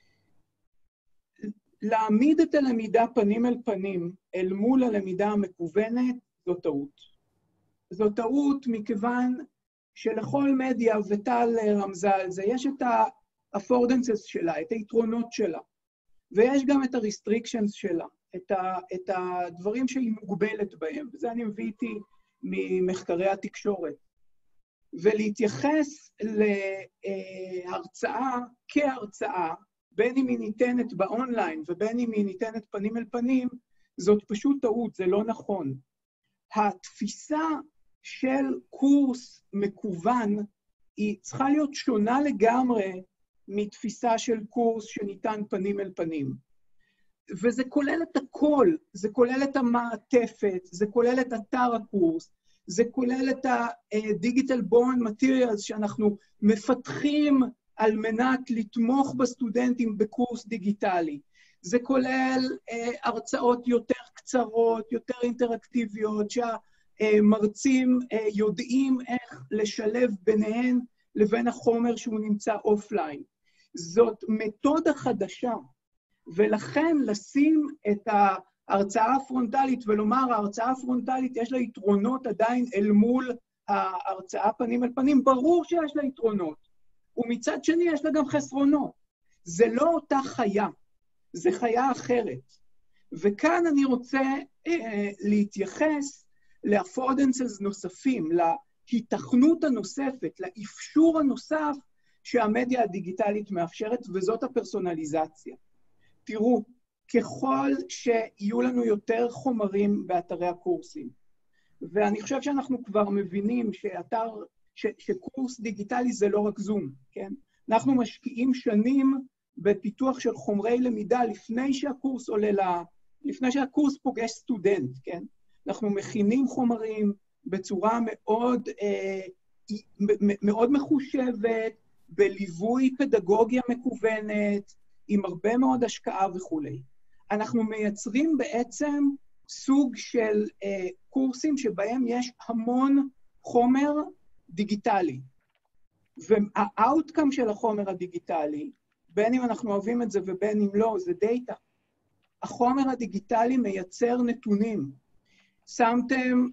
להעמיד את הלמידה פנים אל פנים, אל מול הלמידה המקוונת, זו טעות. זו טעות מכיוון שלכל מדיה, וטל רמזה על זה, יש את ה-affordances שלה, את היתרונות שלה, ויש גם את ה-restrictions שלה, את הדברים שהיא מוגבלת בהם, וזה אני מביא איתי ממחקרי התקשורת. ולהתייחס להרצאה כהרצאה, בין אם היא ניתנת באונליין ובין אם היא ניתנת פנים אל פנים, זאת פשוט טעות, זה לא נכון. התפיסה של קורס מקוון היא צריכה להיות שונה לגמרי מתפיסה של קורס שניתן פנים אל פנים. וזה כולל את הכל, זה כולל את המעטפת, זה כולל את אתר הקורס, זה כולל את ה-Digital Born Materials שאנחנו מפתחים על מנת לתמוך בסטודנטים בקורס דיגיטלי. זה כולל הרצאות יותר קצרות, יותר אינטראקטיביות, שהמרצים יודעים איך לשלב ביניהן לבין החומר שהוא נמצא אופליין. זאת מתודה חדשה, ולכן לשים את ההרצאה הפרונטלית ולומר, ההרצאה הפרונטלית יש לה יתרונות עדיין אל מול ההרצאה פנים אל פנים, ברור שיש לה יתרונות, ומצד שני יש לה גם חסרונות. זה לא אותה חיה, זה חיה אחרת. וכאן אני רוצה להתייחס לאפורדנסס נוספים, להתכנות הנוספת, לאפשור הנוסף שהמדיה הדיגיטלית מאפשרת, וזאת הפרסונליזציה. תראו, ככל שיהיו לנו יותר חומרים באתרי הקורסים, ואני חושב שאנחנו כבר מבינים שקורס דיגיטלי זה לא רק זום, כן? אנחנו משקיעים שנים בפיתוח של חומרי למידה לפני שהקורס פוגש סטודנט, כן? אנחנו מכינים חומרים בצורה מאוד מחושבת, בליווי פדגוגיה מקוונת, עם הרבה מאוד השקעה וכו'. אנחנו מייצרים בעצם סוג של קורסים שבהם יש המון חומר דיגיטלי. והאוטקאם של החומר הדיגיטלי, בין אם אנחנו אוהבים את זה ובין אם לא, זה דאטה. החומר הדיגיטלי מייצר נתונים. שמתם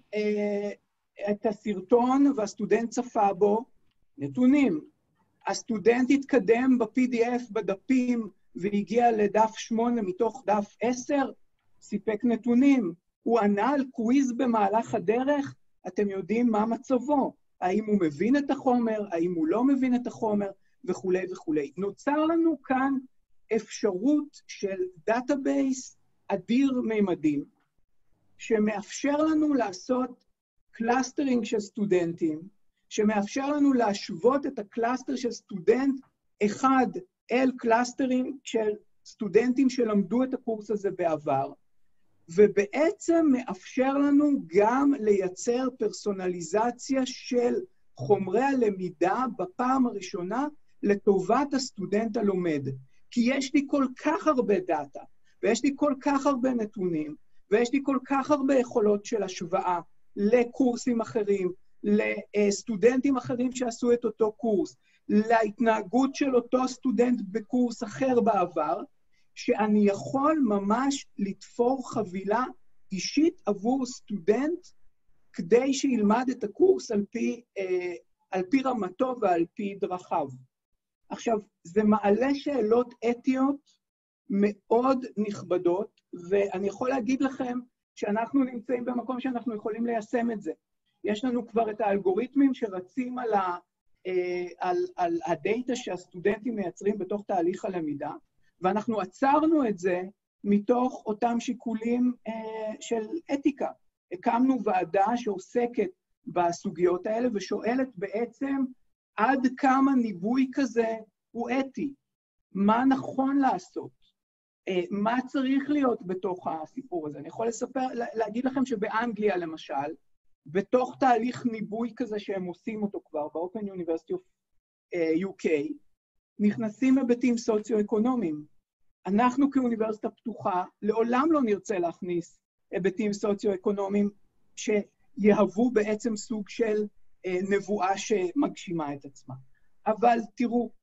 את הסרטון והסטודנט צפה בו, נתונים. הסטודנט התקדם ב-PDF בדפים והגיע לדף 8 מתוך דף 10, סיפק נתונים. הוא ענה על קוויז במהלך הדרך, אתם יודעים מה מצבו. האם הוא מבין את החומר, האם הוא לא מבין את החומר, וכו' וכו'. נוצר לנו כאן אפשרות של דאטאבייס אדיר מימדים, שמאפשר לנו לעשות קלאסטרינג של סטודנטים, שמאפשר לנו להשוות את הקלאסטר של סטודנט אחד אל קלאסטרים של סטודנטים שלמדו את הקורס הזה בעבר, ובעצם מאפשר לנו גם לייצר פרסונליזציה של חומרי הלמידה בפעם הראשונה לטובת הסטודנט הלומד. כי יש לי כל כך הרבה דאטה, ויש לי כל כך הרבה נתונים, ויש לי כל כך הרבה יכולות של השוואה לקורסים אחרים, לסטודנטים אחרים שעשו את אותו קורס, להתנהגות של אותו סטודנט בקורס אחר בעבר, שאני יכול ממש לתפור חבילה אישית עבור סטודנט, כדי שילמד את הקורס על פי רמתו ועל פי דרכיו. עכשיו, זה מעלה שאלות אתיות מאוד נכבדות, ואני יכול להגיד לכם שאנחנו נמצאים במקום שאנחנו יכולים ליישם את זה. יש לנו כבר את האלגוריתמים שרצים על הדאטה שהסטודנטים מייצרים בתוך תהליך הלמידה, ואנחנו עצרנו את זה מתוך אותם שיקולים של אתיקה. הקמנו ועדה שעוסקת בסוגיות האלה ושואלת בעצם עד כמה ניבוי כזה הוא אתי, מה נכון לעשות, מה צריך להיות בתוך הסיפור הזה. אני יכול להגיד לכם שבאנגליה למשל, בתוך תהליך ניבוי כזה שהם עושים אותו כבר, ב-Open University of UK, נכנסים היבטים סוציו-אקונומיים. אנחנו כאוניברסיטה פתוחה, לעולם לא נרצה להכניס היבטים סוציו-אקונומיים שיהוו בעצם סוג של נבואה שמגשימה את עצמה. אבל תראו,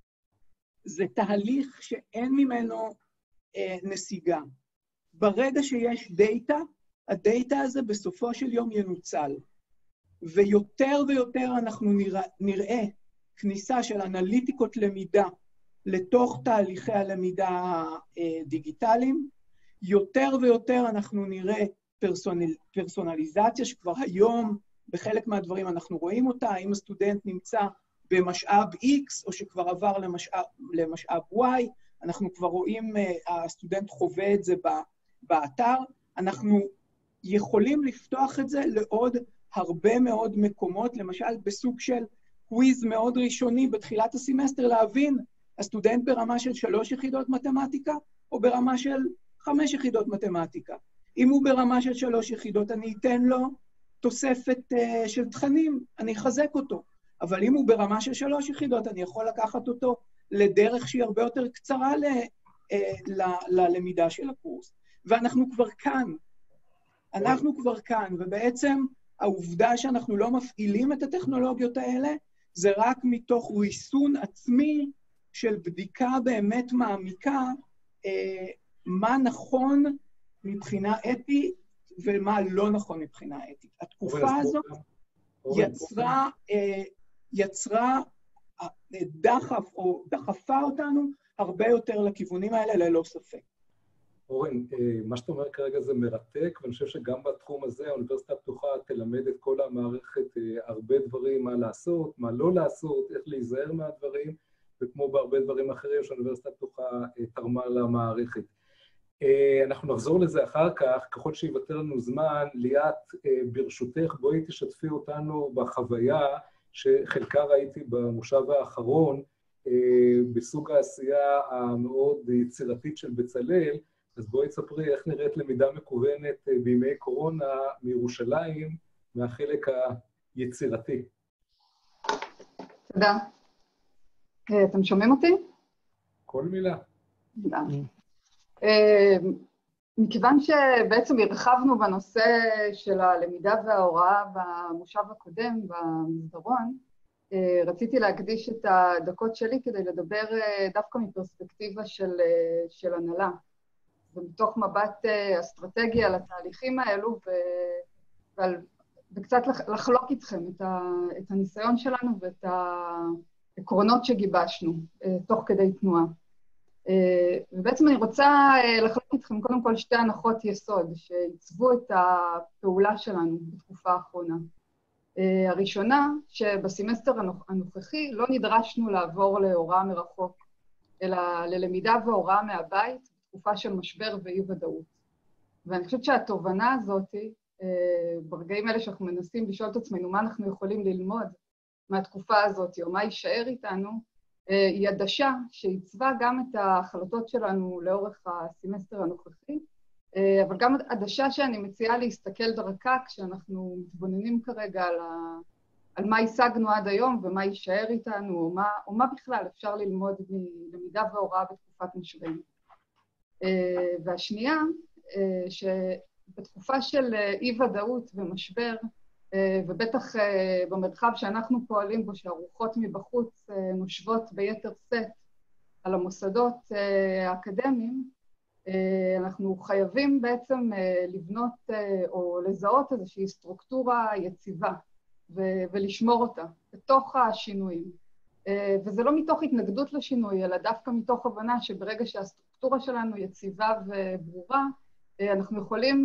זה תהליך שאין ממנו נסיגה. ברגע שיש דאטה, הדאטה הזה בסופו של יום ינוצל. ויותר ויותר אנחנו נראה כניסה של אנליטיקות למידה לתוך תהליכי הלמידה הדיגיטליים, יותר ויותר אנחנו נראה פרסונליזציה שכבר היום בחלק מהדברים אנחנו רואים אותה, האם הסטודנט נמצא במשאב X או שכבר עבר למשאב Y, אנחנו כבר רואים, הסטודנט חווה את זה באתר, אנחנו יכולים לפתוח את זה לעוד הרבה מאוד מקומות, למשל בסוג של קוויז מאוד ראשוני בתחילת הסמסטר, להבין הסטודנט ברמה של 3 יחידות מתמטיקה או ברמה של 5 יחידות מתמטיקה. אם הוא ברמה של 3 יחידות, אני אתן לו תוספת של תכנים, אני אחזק אותו. אבל אם הוא ברמה של 3 יחידות, אני יכול לקחת אותו לדרך שהיא הרבה יותר קצרה ללמידה של הקורס. ואנחנו כבר כאן. אנחנו כבר כאן, ובעצם העובדה שאנחנו לא מפעילים את הטכנולוגיות האלה, זה רק מתוך ריסון עצמי של בדיקה באמת מעמיקה, מה נכון מבחינה אתית ומה לא נכון מבחינה אתית. התקופה הזאת יצרה דחף או דחפה אותנו הרבה יותר לכיוונים האלה ללא ספק. אורן, מה שאתה אומר כרגע זה מרתק, ואני חושב שגם בתחום הזה האוניברסיטה הפתוחה תלמד את כל המערכת הרבה דברים, מה לעשות, מה לא לעשות, איך להיזהר מהדברים, וכמו בהרבה דברים אחרים שהאוניברסיטה הפתוחה תרמה למערכת. אנחנו נחזור לזה אחר כך, ככל שיוותר לנו זמן. ליאת, ברשותך, בואי תשתפי אותנו בחוויה שחלקה ראיתי במושב האחרון, בסוג העשייה המאוד יצירתית של בצלאל. אז בואי תספרי איך נראית למידה מקוונת בימי קורונה מירושלים, מהחלק היצירתי. תודה. אתם שומעים אותי? כל מילה. תודה. מכיוון שבעצם הרחבנו בנושא של הלמידה וההוראה במושב הקודם, במסדרון, רציתי להקדיש את הדקות שלי כדי לדבר דווקא מפרספקטיבה של הנהלה, ומתוך מבט אסטרטגי על התהליכים האלו, וקצת לחלוק איתכם את הניסיון שלנו ואת העקרונות שגיבשנו תוך כדי תנועה. ובעצם אני רוצה לחלוק איתכם קודם כל שתי הנחות יסוד שעיצבו את הפעולה שלנו בתקופה האחרונה. הראשונה, שבסמסטר הנוכחי לא נדרשנו לעבור להוראה מרחוק, אלא ללמידה והוראה מהבית בתקופה של משבר ואי-ודאות. ואני חושבת שהתובנה הזאת, ברגעים האלה שאנחנו מנסים לשאול את עצמנו מה אנחנו יכולים ללמוד מהתקופה הזאת, או מה יישאר איתנו, היא עדשה שעיצבה גם את ההחלטות שלנו לאורך הסמסטר הנוכחי, אבל גם עדשה שאני מציעה להסתכל דרכה כשאנחנו מתבוננים כרגע על מה השגנו עד היום ומה יישאר איתנו, או מה בכלל אפשר ללמוד מלמידה והוראה בתקופת משברים. והשנייה, שבתקופה של אי-ודאות ומשבר, ובטח במרחב שאנחנו פועלים בו, שהרוחות מבחוץ נושבות ביתר שאת על המוסדות האקדמיים, אנחנו חייבים בעצם לבנות או לזהות איזושהי סטרוקטורה יציבה ולשמור אותה בתוך השינויים. וזה לא מתוך התנגדות לשינוי, אלא דווקא מתוך הבנה שברגע שהסטרוקטורה שלנו יציבה וברורה, אנחנו יכולים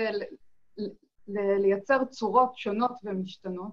לייצר צורות שונות ומשתנות.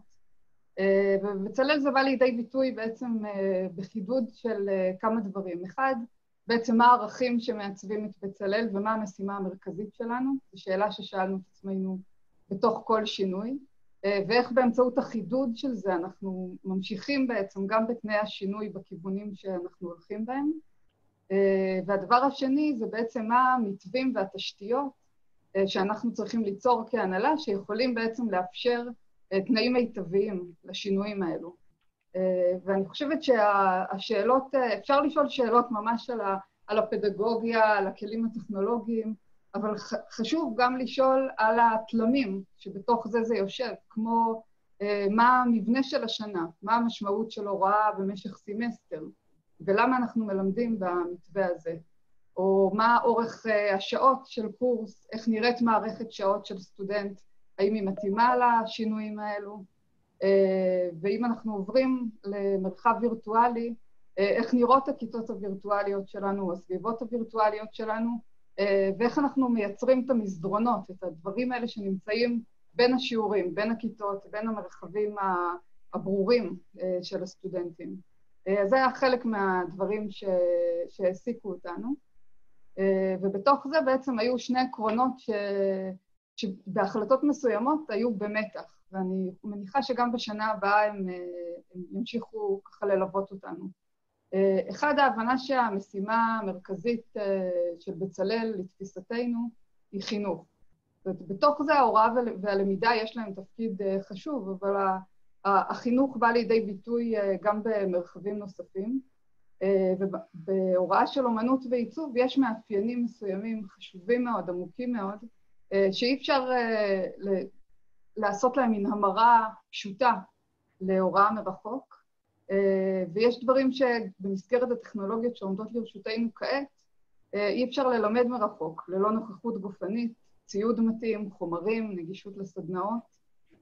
ובצלאל זה בא לידי ביטוי בעצם בחידוד של כמה דברים. אחד, בעצם מה הערכים שמעצבים את בצלאל ומה המשימה המרכזית שלנו, זו שאלה ששאלנו את עצמנו בתוך כל שינוי, ואיך באמצעות החידוד של זה אנחנו ממשיכים בעצם גם בתנאי השינוי בכיוונים שאנחנו הולכים בהם. והדבר השני זה בעצם מה המתווים והתשתיות שאנחנו צריכים ליצור כהנהלה, שיכולים בעצם לאפשר תנאים מיטביים לשינויים האלו. ואני חושבת שהשאלות, אפשר לשאול שאלות ממש על הפדגוגיה, על הכלים הטכנולוגיים, אבל חשוב גם לשאול על התלמים שבתוך זה יושב, כמו מה המבנה של השנה, מה המשמעות של הוראה במשך סמסטר, ולמה אנחנו מלמדים במתווה הזה, או מה אורך השעות של קורס, איך נראית מערכת שעות של סטודנט, האם היא מתאימה לשינויים האלו, ואם אנחנו עוברים למרחב וירטואלי, איך נראות הכיתות הווירטואליות שלנו, הסביבות הווירטואליות שלנו, ואיך אנחנו מייצרים את המסדרונות, את הדברים האלה שנמצאים בין השיעורים, בין הכיתות, בין המרחבים הברורים של הסטודנטים. אז זה היה חלק מהדברים שהעסיקו אותנו. ובתוך זה בעצם היו שני עקרונות שבהחלטות מסוימות היו במתח, ואני מניחה שגם בשנה הבאה הם ימשיכו ככה ללוות אותנו. אחד, ההבנה שהמשימה המרכזית של בצלאל לתפיסתנו היא חינוך. בתוך זה ההוראה והלמידה יש להם תפקיד חשוב, אבל החינוך בא לידי ביטוי גם במרחבים נוספים, ובהוראה של אומנות ועיצוב יש מאפיינים מסוימים חשובים מאוד, עמוקים מאוד, שאי אפשר לעשות להם מין המרה פשוטה להוראה מרחוק, ויש דברים שבמסגרת הטכנולוגיות שעומדות לרשותנו כעת, אי אפשר ללמד מרחוק, ללא נוכחות גופנית, ציוד מתאים, חומרים, נגישות לסדנאות,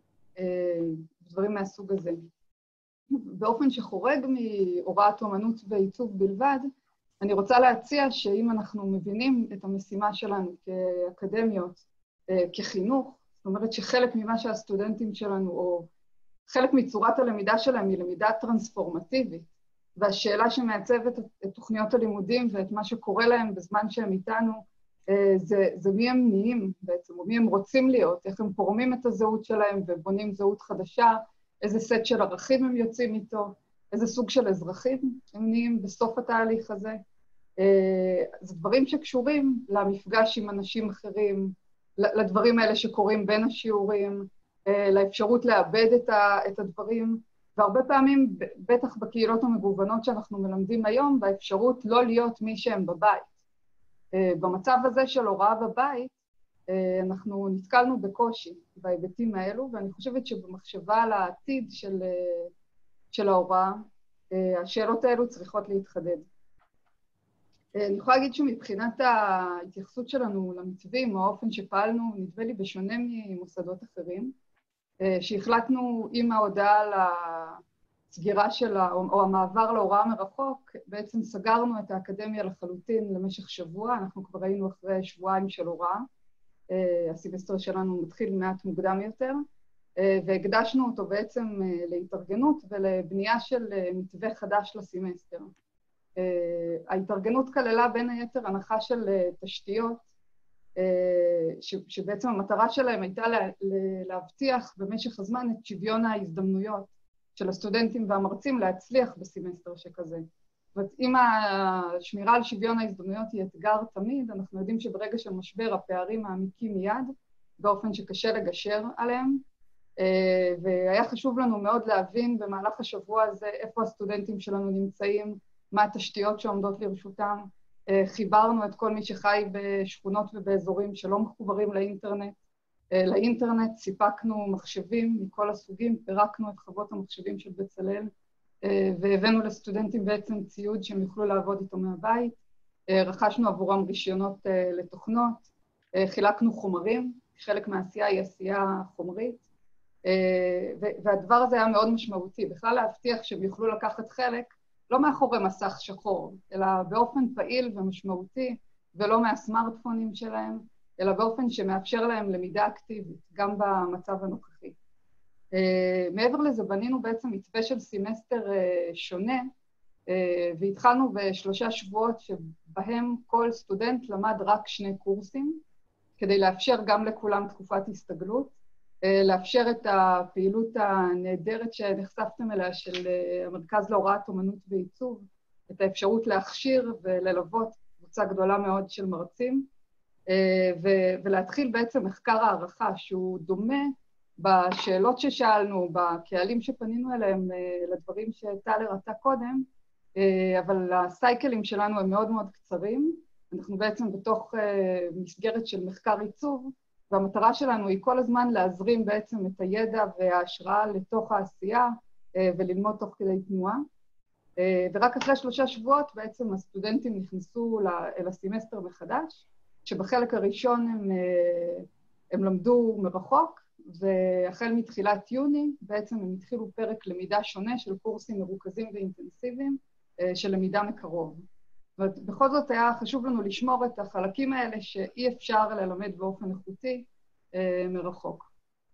דברים מהסוג הזה. באופן שחורג מהוראת אומנות ועיצוב בלבד, אני רוצה להציע שאם אנחנו מבינים את המשימה שלנו כאקדמיות, כחינוך, זאת אומרת שחלק ממה שהסטודנטים שלנו, או חלק מצורת הלמידה שלהם היא למידה טרנספורמטיבית, והשאלה שמעצבת את תוכניות הלימודים ואת מה שקורה להם בזמן שהם איתנו, זה מי הם נהיים בעצם, או מי הם רוצים להיות, איך הם פורמים את הזהות שלהם ובונים זהות חדשה, איזה סט של ערכים הם יוצאים איתו, איזה סוג של אזרחים הם נהיים בסוף התהליך הזה. זה דברים שקשורים למפגש עם אנשים אחרים, לדברים האלה שקורים בין השיעורים, לאפשרות לאבד את הדברים, והרבה פעמים, בטח בקהילות המגוונות שאנחנו מלמדים היום, באפשרות לא להיות מי שהם בבית. במצב הזה של הוראה בבית, אנחנו נתקלנו בקושי בהיבטים האלו, ואני חושבת שבמחשבה על העתיד של ההוראה, השאלות האלו צריכות להתחדד. אני יכולה להגיד שמבחינת ההתייחסות שלנו למתווים, או האופן שפעלנו, נדמה לי בשונה ממוסדות אחרים, שהחלטנו עם ההודעה על הסגירה שלה, או המעבר להוראה מרחוק, בעצם סגרנו את האקדמיה לחלוטין למשך שבוע, אנחנו כבר היינו אחרי שבועיים של הוראה, הסמסטר שלנו מתחיל מעט מוקדם יותר, והקדשנו אותו בעצם להתארגנות ולבנייה של מתווה חדש לסמסטר. ההתארגנות כללה בין היתר הנחה של תשתיות, שבעצם המטרה שלהם הייתה להבטיח במשך הזמן את שוויון ההזדמנויות של הסטודנטים והמרצים להצליח בסמסטר שכזה. זאת אומרת, אם השמירה על שוויון ההזדמנויות היא אתגר תמיד, אנחנו יודעים שברגע של משבר הפערים מעמיקים מיד, באופן שקשה לגשר עליהם, והיה חשוב לנו מאוד להבין במהלך השבוע הזה איפה הסטודנטים שלנו נמצאים, מה התשתיות שעומדות לרשותם, חיברנו את כל מי שחי בשכונות ובאזורים שלא מחוברים לאינטרנט, סיפקנו מחשבים מכל הסוגים, פירקנו את חוות המחשבים של בצלאל, והבאנו לסטודנטים בעצם ציוד שהם יוכלו לעבוד איתו מהבית, רכשנו עבורם רישיונות לתוכנות, חילקנו חומרים, חלק מהעשייה היא עשייה חומרית, והדבר הזה היה מאוד משמעותי, בכלל להבטיח שהם יוכלו לקחת חלק, לא מאחורי מסך שחור, אלא באופן פעיל ומשמעותי, ולא מהסמארטפונים שלהם, אלא באופן שמאפשר להם למידה אקטיבית, גם במצב הנוכחי. מעבר לזה, בנינו בעצם מתווה של סמסטר שונה, והתחלנו ב3 שבועות שבהם כל סטודנט למד רק 2 קורסים, כדי לאפשר גם לכולם תקופת הסתגלות, לאפשר את הפעילות הנהדרת שנחשפתם אליה של המרכז להוראת אומנות ועיצוב, את האפשרות להכשיר וללוות קבוצה גדולה מאוד של מרצים, ולהתחיל בעצם מחקר הערכה שהוא דומה בשאלות ששאלנו, בקהלים שפנינו אליהם, לדברים שטל הראתה קודם, אבל הסייקלים שלנו הם מאוד מאוד קצרים, אנחנו בעצם בתוך מסגרת של מחקר עיצוב, והמטרה שלנו היא כל הזמן להזרים בעצם את הידע וההשראה לתוך העשייה וללמוד תוך כדי תנועה. ורק אחרי 3 שבועות בעצם הסטודנטים נכנסו אל הסמסטר מחדש, שבחלק הראשון הם למדו מרחוק, והחל מתחילת יוני בעצם הם התחילו פרק למידה שונה של קורסים מרוכזים ואינטנסיביים של למידה מקרוב. בכל זאת היה חשוב לנו לשמור את החלקים האלה שאי אפשר ללמד באופן איכותי מרחוק.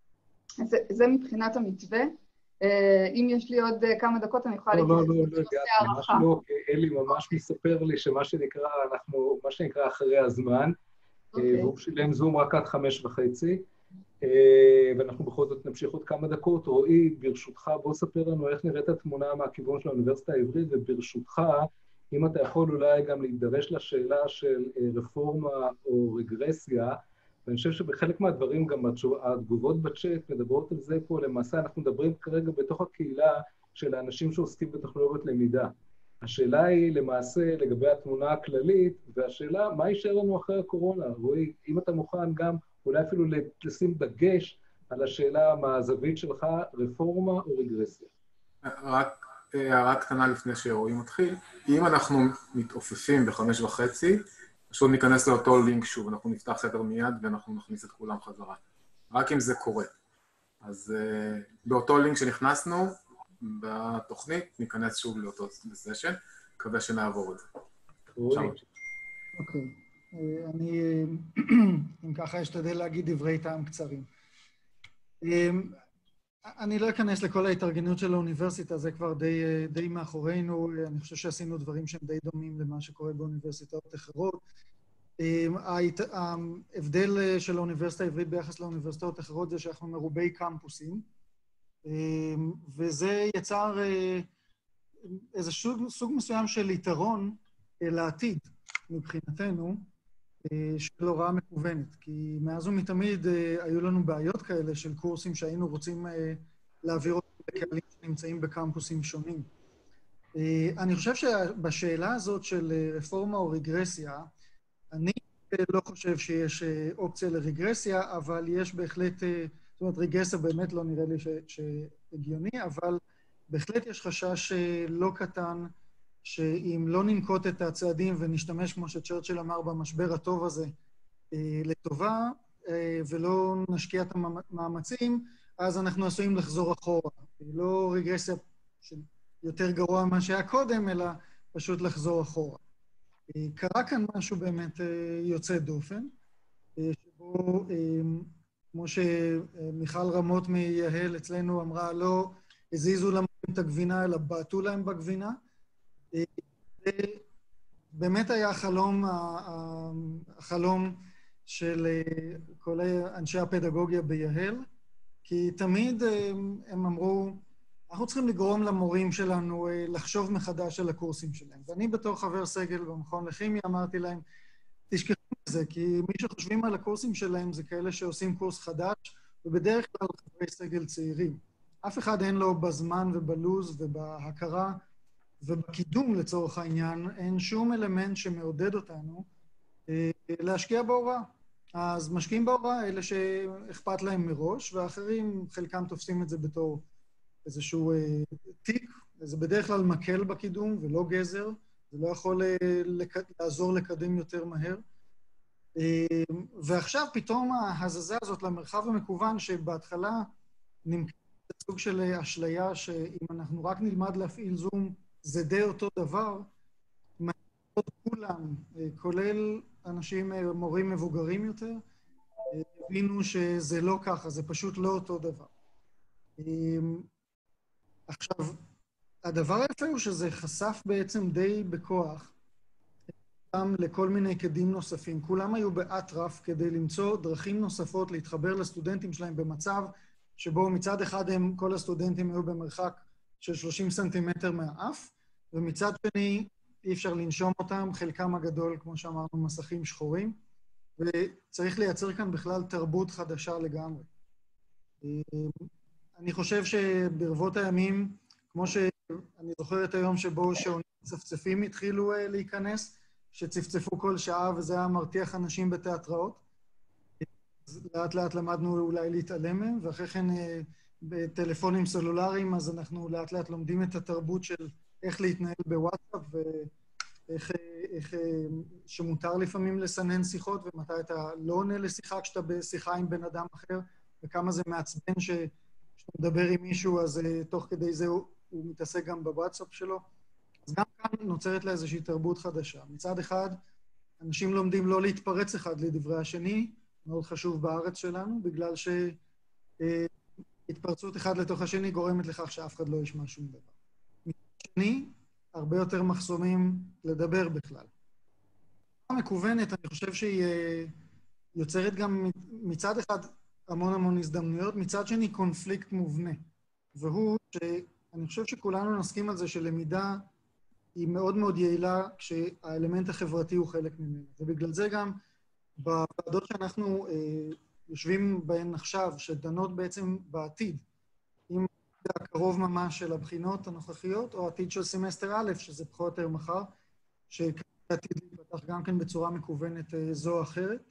זה מבחינת המתווה. אם יש לי עוד כמה דקות, אני יכולה להתייחס לנושא הערכה. לא, אלי ממש מספר לי שמה שנקרא, אנחנו, מה שנקרא אחרי הזמן, והוא שילם זום רק עד 5:30, ואנחנו בכל זאת נמשיך עוד כמה דקות. רועי, ברשותך, בוא ספר לנו איך נראית התמונה מהכיוון של האוניברסיטה העברית, וברשותך, אם אתה יכול אולי גם להידרש לשאלה של רפורמה או רגרסיה, ואני חושב שבחלק מהדברים גם התגובות בצ'אט מדברות על זה פה, למעשה אנחנו מדברים כרגע בתוך הקהילה של האנשים שעוסקים בטכנולוגיות למידה. השאלה היא למעשה לגבי התמונה הכללית, והשאלה מה יישאר לנו אחרי הקורונה. רועי, אם אתה מוכן גם אולי אפילו לשים דגש על השאלה מהזווית שלך, רפורמה או רגרסיה. רק הערה קטנה לפני שרועי מתחיל. אם אנחנו מתעופפים ב5:30, פשוט ניכנס לאותו לינק שוב, אנחנו נפתח סדר מיד ואנחנו נכניס את כולם חזרה. רק אם זה קורה. אז באותו לינק שנכנסנו, בתוכנית, ניכנס שוב לאותו סשן, מקווה שנעבור את זה. רועי. אוקיי. אני, אם ככה, אשתדל להגיד דברי טעם קצרים. אני לא אכנס לכל ההתארגנות של האוניברסיטה, זה כבר די מאחורינו. אני חושב שעשינו דברים שהם די דומים למה שקורה באוניברסיטאות אחרות. ההבדל של האוניברסיטה העברית ביחס לאוניברסיטאות אחרות זה שאנחנו מרובי קמפוסים, וזה יצר איזה סוג מסוים של יתרון לעתיד מבחינתנו, של הוראה מקוונת, כי מאז ומתמיד היו לנו בעיות כאלה של קורסים שהיינו רוצים להעביר אותם לקהלים שנמצאים בקמפוסים שונים. אני חושב שבשאלה הזאת של רפורמה או רגרסיה, אני לא חושב שיש אופציה לרגרסיה, אבל יש בהחלט, זאת אומרת, רגרסיה באמת לא נראה לי שהגיוני, אבל בהחלט יש חשש לא קטן, שאם לא ננקוט את הצעדים ונשתמש, כמו שצ'רצ'יל אמר, במשבר הטוב הזה לטובה, ולא נשקיע את המאמצים, אז אנחנו עשויים לחזור אחורה. לא רגרסיה יותר גרוע ממה שהיה קודם, אלא פשוט לחזור אחורה. קרה כאן משהו באמת יוצא דופן, שבו, כמו שמיכל רמות מיהל אצלנו אמרה, לא הזיזו להם את הגבינה, אלא בעטו להם בגבינה. באמת היה החלום של כל אנשי הפדגוגיה ביהל, כי תמיד הם אמרו, אנחנו צריכים לגרום למורים שלנו לחשוב מחדש על הקורסים שלהם. ואני בתור חבר סגל במכון לכימיה אמרתי להם, תשכחו מזה, כי מי שחושבים על הקורסים שלהם זה כאלה שעושים קורס חדש, ובדרך כלל חברי סגל צעירים. אף אחד אין לו בזמן ובלוז ובהכרה ובקידום לצורך העניין, אין שום אלמנט שמעודד אותנו להשקיע בהוראה. אז משקיעים בהוראה, אלה שאכפת להם מראש, ואחרים, חלקם תופסים את זה בתור איזשהו תיק, זה בדרך כלל מקל בקידום ולא גזר, זה לא יכול לעזור לקדם יותר מהר. ועכשיו פתאום ההזזה הזאת למרחב המקוון, שבהתחלה נמכר סוג של אשליה, שאם אנחנו רק נלמד להפעיל זום, זה די אותו דבר, כולם, כולל אנשים, מורים מבוגרים יותר, הבינו שזה לא ככה, זה פשוט לא אותו דבר. עכשיו, הדבר היפה הוא שזה חשף בעצם די בכוח, גם לכל מיני קדים נוספים. כולם היו באטרף כדי למצוא דרכים נוספות להתחבר לסטודנטים שלהם במצב שבו מצד אחד כל הסטודנטים היו במרחק של 30 סנטימטר מהאף, ומצד שני אי אפשר לנשום אותם, חלקם הגדול, כמו שאמרנו, מסכים שחורים, וצריך לייצר כאן בכלל תרבות חדשה לגמרי. אני חושב שברבות הימים, כמו שאני זוכר את היום שבו שעונים צפצפים התחילו להיכנס, שצפצפו כל שעה וזה היה מרתיח אנשים בתיאטראות, אז לאט לאט למדנו אולי להתעלם מהם, ואחרי כן בטלפונים סלולריים, אז אנחנו לאט לאט לומדים את התרבות של איך להתנהל בוואטסאפ, ואיך שמותר לפעמים לסנן שיחות, ומתי אתה לא עונה לשיחה כשאתה בשיחה עם בן אדם אחר, וכמה זה מעצבן כשאתה מדבר עם מישהו, אז תוך כדי זה הוא מתעסק גם בוואטסאפ שלו. אז גם כאן נוצרת לה איזושהי תרבות חדשה. מצד אחד, אנשים לומדים לא להתפרץ אחד לדברי השני, מאוד חשוב בארץ שלנו, בגלל שהתפרצות אחד לתוך השני גורמת לכך שאף אחד לא ישמע שום דבר. מצד שני, הרבה יותר מחסומים לדבר בכלל. המקוונת, אני חושב שהיא יוצרת גם מצד אחד המון הזדמנויות, מצד שני קונפליקט מובנה. והוא שאני חושב שכולנו נסכים על זה שלמידה היא מאוד מאוד יעילה כשהאלמנט החברתי הוא חלק ממנה. ובגלל זה גם בוועדות שאנחנו יושבים בהן עכשיו, שדנות בעצם בעתיד, אם זה הקרוב ממש של הבחינות הנוכחיות, או עתיד של סמסטר א', שזה פחות או יותר מחר, שעתיד להיפתח גם כן בצורה מקוונת זו או אחרת.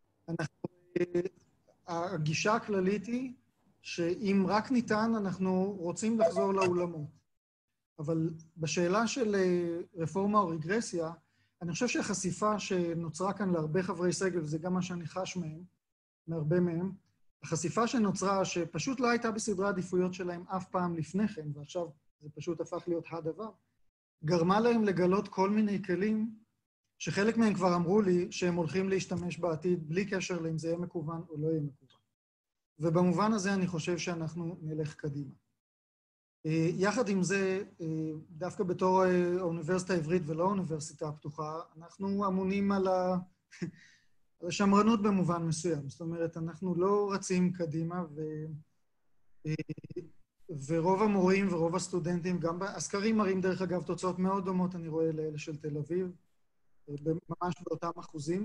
הגישה הכללית היא שאם רק ניתן, אנחנו רוצים לחזור לאולמות. אבל בשאלה של רפורמה או רגרסיה, אני חושב שהחשיפה שנוצרה כאן להרבה חברי סגל, וזה גם מה שאני חש מהם, מהרבה מהם, החשיפה שנוצרה, שפשוט לא הייתה בסדרי העדיפויות שלהם אף פעם לפני כן, ועכשיו זה פשוט הפך להיות הדבר, גרמה להם לגלות כל מיני כלים שחלק מהם כבר אמרו לי שהם הולכים להשתמש בעתיד בלי קשר לאם זה יהיה מקוון או לא יהיה מקוון. ובמובן הזה אני חושב שאנחנו נלך קדימה. יחד עם זה, דווקא בתור האוניברסיטה העברית ולא האוניברסיטה הפתוחה, אנחנו אמונים על השמרנות במובן מסוים. זאת אומרת, אנחנו לא רצים קדימה, ורוב המורים ורוב הסטודנטים, גם הסקרים מראים דרך אגב תוצאות מאוד דומות, אני רואה לאלה של תל אביב, ממש באותם אחוזים.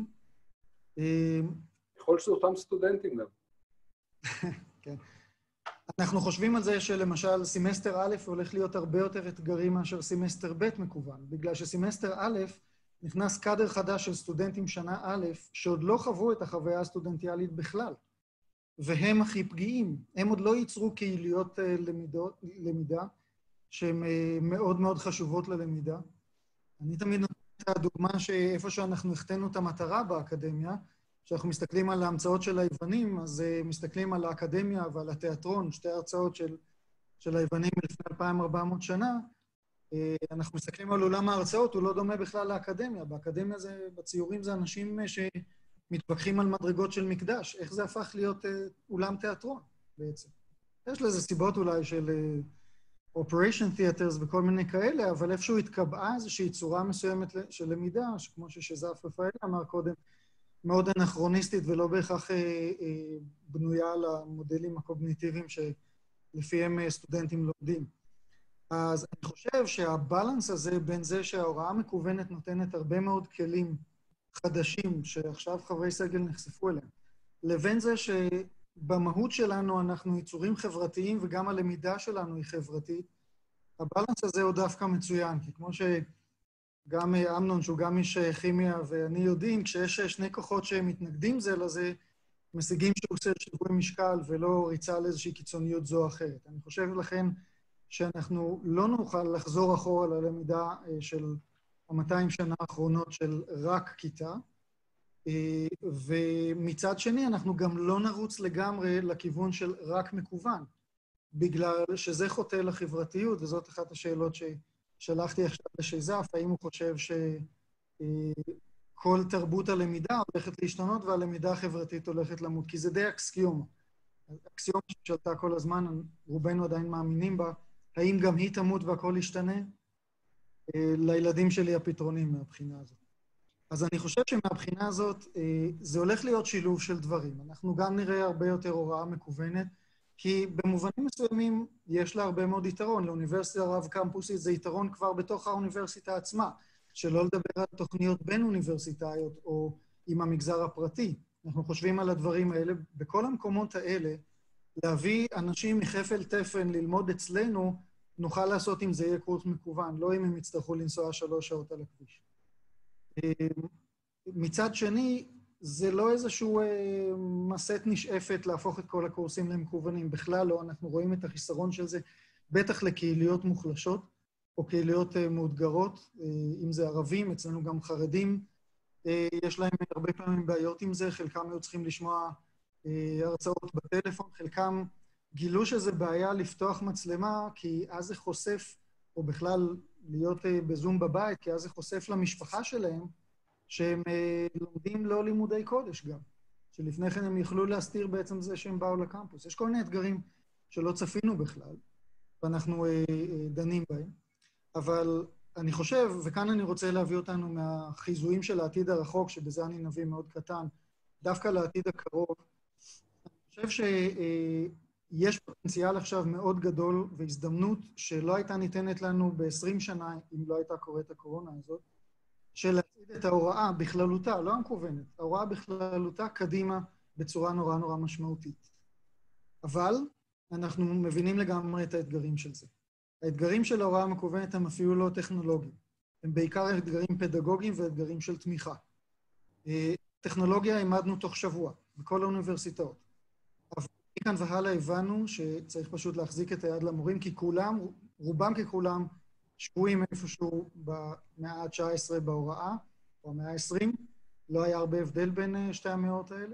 יכול שזה אותם סטודנטים גם. כן. אנחנו חושבים על זה שלמשל סמסטר א' הולך להיות הרבה יותר אתגרי מאשר סמסטר ב' מקוון, בגלל שסמסטר א' נכנס קאדר חדש של סטודנטים שנה א', שעוד לא חוו את החוויה הסטודנטיאלית בכלל, והם הכי פגיעים. הם עוד לא ייצרו קהיליות למידה, שהן מאוד מאוד חשובות ללמידה. אני תמיד נותן את הדוגמה שאיפה שאנחנו החטאנו את המטרה באקדמיה, כשאנחנו מסתכלים על ההמצאות של היוונים, אז מסתכלים על האקדמיה ועל התיאטרון, שתי הרצאות של היוונים מלפני 2400 שנה, אנחנו מסתכלים על עולם ההרצאות, הוא לא דומה בכלל לאקדמיה. באקדמיה בציורים זה אנשים שמתווכחים על מדרגות של מקדש. איך זה הפך להיות אולם תיאטרון בעצם? יש לזה סיבות אולי של operation theaters וכל מיני כאלה, אבל איפשהו התקבעה איזושהי צורה מסוימת של למידה, שכמו ששזף רפאל אמר קודם, מאוד אנכרוניסטית ולא בהכרח בנויה על המודלים הקוגניטיביים שלפיהם סטודנטים לומדים. אז אני חושב שהבלנס הזה בין זה שההוראה המקוונת נותנת הרבה מאוד כלים חדשים שעכשיו חברי סגל נחשפו אליהם, לבין זה שבמהות שלנו אנחנו יצורים חברתיים וגם הלמידה שלנו היא חברתית, הבלנס הזה הוא דווקא מצוין, כי כמו שגם אמנון, שהוא גם איש כימיה ואני יודעים, כשיש שני כוחות שמתנגדים זה לזה, משיגים שהוא שיווי משקל ולא ריצה לאיזושהי קיצוניות זו או אחרת. אני חושב לכן שאנחנו לא נוכל לחזור אחורה ללמידה של 200 שנה האחרונות של רק כיתה, ומצד שני אנחנו גם לא נרוץ לגמרי לכיוון של רק מקוון, בגלל שזה חוטא לחברתיות, וזאת אחת השאלות ששלחתי עכשיו לשזף, האם הוא חושב שכל תרבות הלמידה הולכת להשתנות והלמידה החברתית הולכת למות, כי זה די אקסיומה. אקסיומה ששלטה כל הזמן, רובנו עדיין מאמינים בה, האם גם היא תמות והכל ישתנה? לילדים שלי הפתרונים מהבחינה הזאת. אז אני חושב שמהבחינה הזאת זה הולך להיות שילוב של דברים. אנחנו גם נראה הרבה יותר הוראה מקוונת, כי במובנים מסוימים יש לה הרבה מאוד יתרון. לאוניברסיטה רב-קמפוסית זה יתרון כבר בתוך האוניברסיטה עצמה, שלא לדבר על תוכניות בין אוניברסיטאיות או עם המגזר הפרטי. אנחנו חושבים על הדברים האלה. בכל המקומות האלה, להביא אנשים מחפל תפן ללמוד אצלנו, נוכל לעשות אם זה יהיה קורס מקוון, לא אם הם יצטרכו לנסוע 3 שעות על הכביש. מצד שני, זה לא איזשהו מסת נשאפת להפוך את כל הקורסים למקוונים. בכלל לא, אנחנו רואים את החיסרון של זה, בטח לקהיליות מוחלשות, או קהיליות מאותגרות, אם זה ערבים, אצלנו גם חרדים, יש להם הרבה פעמים בעיות עם זה, חלקם היו צריכים לשמוע הרצאות בטלפון, חלקם גילו שזה בעיה לפתוח מצלמה, כי אז זה חושף, או בכלל להיות בזום בבית, כי אז זה חושף למשפחה שלהם, שהם לומדים לא לימודי קודש גם, שלפני כן הם יכלו להסתיר בעצם זה שהם באו לקמפוס. יש כל מיני אתגרים שלא צפינו בכלל, ואנחנו דנים בהם, אבל אני חושב, וכאן אני רוצה להביא אותנו מהחיזויים של העתיד הרחוק, שבזה אני נביא מאוד קטן, דווקא לעתיד הקרוב, אני חושב שיש פוטנציאל עכשיו מאוד גדול והזדמנות שלא הייתה ניתנת לנו ב-20 שנה, אם לא הייתה קורית הקורונה הזאת, של להצעיד את ההוראה בכללותה, לא המקוונת, ההוראה בכללותה קדימה בצורה נורא נורא משמעותית. אבל אנחנו מבינים לגמרי את האתגרים של זה. האתגרים של ההוראה המקוונת הם אפילו לא טכנולוגיים. הם בעיקר אתגרים פדגוגיים ואתגרים של תמיכה. טכנולוגיה העמדנו תוך שבוע, בכל האוניברסיטאות. אבל מכאן והלאה הבנו שצריך פשוט להחזיק את היד למורים, כי כולם, רובם ככולם, שבועים איפשהו במאה ה-19 בהוראה, או המאה ה-20, לא היה הרבה הבדל בין שתי המאות האלה.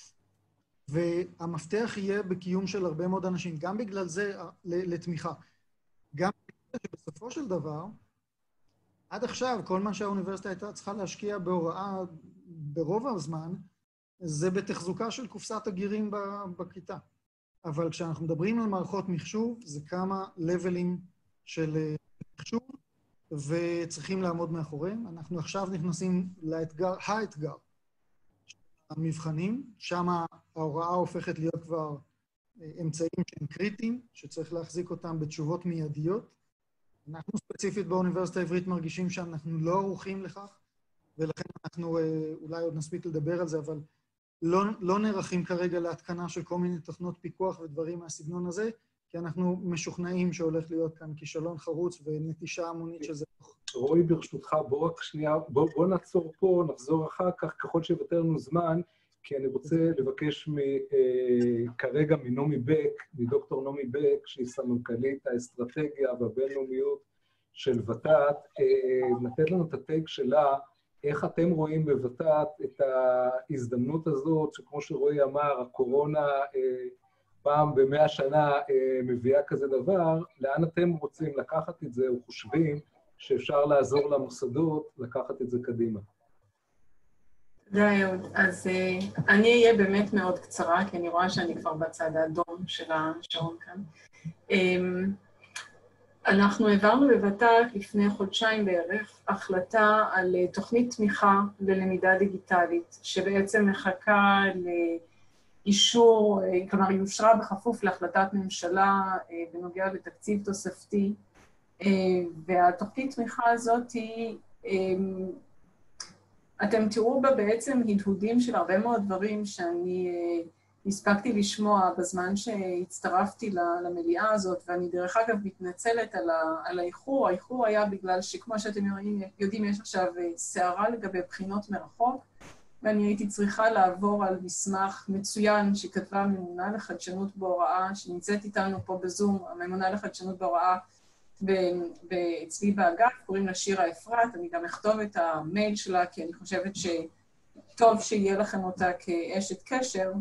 והמפתח יהיה בקיום של הרבה מאוד אנשים, גם בגלל זה לתמיכה. גם בגלל שבסופו של דבר, עד עכשיו, כל מה שהאוניברסיטה הייתה צריכה להשקיע בהוראה ברוב הזמן, זה בתחזוקה של קופסת הגירים בכיתה. אבל כשאנחנו מדברים על מערכות מחשוב, זה כמה לבלים של מחשוב, וצריכים לעמוד מאחוריהם. אנחנו עכשיו נכנסים לאתגר, האתגר, המבחנים, שם ההוראה הופכת להיות כבר אמצעים שהם קריטיים, שצריך להחזיק אותם בתשובות מיידיות. אנחנו ספציפית באוניברסיטה העברית מרגישים שאנחנו לא ערוכים לכך, ולכן אנחנו אולי עוד נספיק לדבר על זה, אבל לא נערכים כרגע להתקנה של כל מיני תוכנות פיקוח ודברים מהסגנון הזה, כי אנחנו משוכנעים שהולך להיות כאן כישלון חרוץ ונטישה המונית של זה. רועי, ברשותך, בוא רק שנייה, בוא נעצור פה, נחזור אחר כך, ככל שיותר לנו זמן, כי אני רוצה לבקש כרגע מנעמי בק, מדוקטור נעמי בק, שהיא סמנכ"לית האסטרטגיה והבינלאומיות של ות"ת, לתת לנו את הטייק שלה, איך אתם רואים בוות"ת את ההזדמנות הזאת, שכמו שרועי אמר, הקורונה פעם ב100 שנה מביאה כזה דבר, לאן אתם רוצים לקחת את זה, או חושבים שאפשר לעזור למוסדות לקחת את זה קדימה? תודה, אהוד. אז אני אהיה באמת מאוד קצרה, כי אני רואה שאני כבר בצד האדום של השעון כאן. אנחנו העברנו בוות"ת לפני חודשיים בערך החלטה על תוכנית תמיכה ללמידה דיגיטלית, שבעצם מחכה לאישור, כלומר היא אושרה בכפוף להחלטת ממשלה בנוגע לתקציב תוספתי, והתוכנית תמיכה הזאת היא, אתם תראו בה בעצם הדהודים של הרבה מאוד דברים שאני הספקתי לשמוע בזמן שהצטרפתי למליאה הזאת, ואני דרך אגב מתנצלת על האיחור. האיחור היה בגלל שכמו שאתם יודעים, יש עכשיו סערה לגבי בחינות מרחוק, ואני הייתי צריכה לעבור על מסמך מצוין שכתבה הממונה לחדשנות בהוראה, שנמצאת איתנו פה בזום, הממונה לחדשנות בהוראה אצלי באגף, קוראים לה שירה אפרת, אני גם אכתוב את המייל שלה, כי אני חושבת שטוב שיהיה לכם אותה כאשת קשר,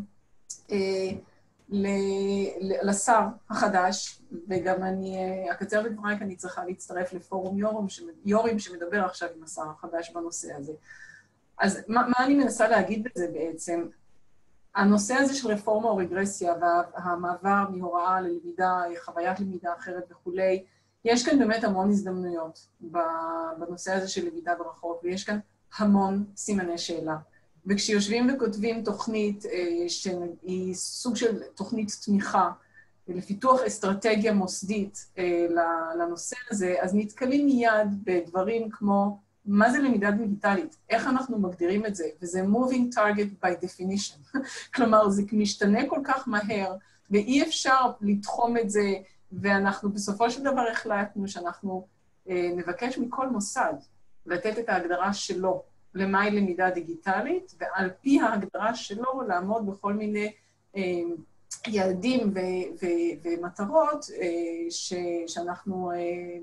לשר החדש, וגם אני אקצר בדבריי, כי אני צריכה להצטרף לפורום יורים שמדבר עכשיו עם השר החדש בנושא הזה. אז מה אני מנסה להגיד בזה בעצם? הנושא הזה של רפורמה או רגרסיה והמעבר מהוראה ללמידה, חוויית למידה אחרת וכולי, יש כאן באמת המון הזדמנויות בנושא הזה של למידה ברחוק, ויש כאן המון סימני שאלה. וכשיושבים וכותבים תוכנית שהיא סוג של תוכנית תמיכה לפיתוח אסטרטגיה מוסדית לנושא הזה, אז נתקלים מיד בדברים כמו מה זה למידה דיגיטלית, איך אנחנו מגדירים את זה, וזה moving target by definition. כלומר, זה משתנה כל כך מהר, ואי אפשר לתחום את זה, ואנחנו בסופו של דבר החלטנו שאנחנו נבקש מכל מוסד לתת את ההגדרה שלו, למהי למידה דיגיטלית, ועל פי ההגדרה שלו לעמוד בכל מיני יעדים ומטרות שאנחנו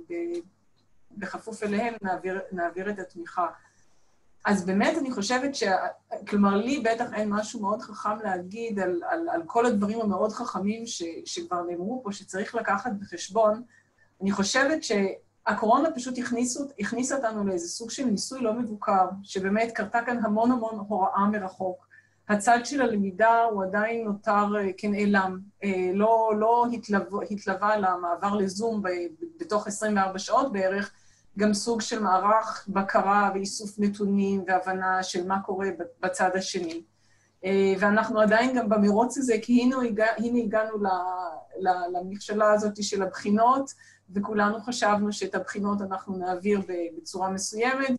בכפוף אליהם נעביר את התמיכה. אז באמת אני חושבת כלומר לי בטח אין משהו מאוד חכם להגיד על כל הדברים המאוד חכמים שכבר נאמרו פה, שצריך לקחת בחשבון. אני חושבת הקורונה פשוט הכניסה אותנו לאיזה סוג של ניסוי לא מבוקר, שבאמת קרתה כאן המון הוראה מרחוק. הצד של הלמידה הוא עדיין נותר כנעלם, לא התלווה למעבר לזום בתוך 24 שעות בערך, גם סוג של מערך בקרה ואיסוף נתונים והבנה של מה קורה בצד השני. ואנחנו עדיין גם במרוץ הזה, כי הנה הגענו למכשלה הזאת של הבחינות, וכולנו חשבנו שאת הבחינות אנחנו נעביר בצורה מסוימת,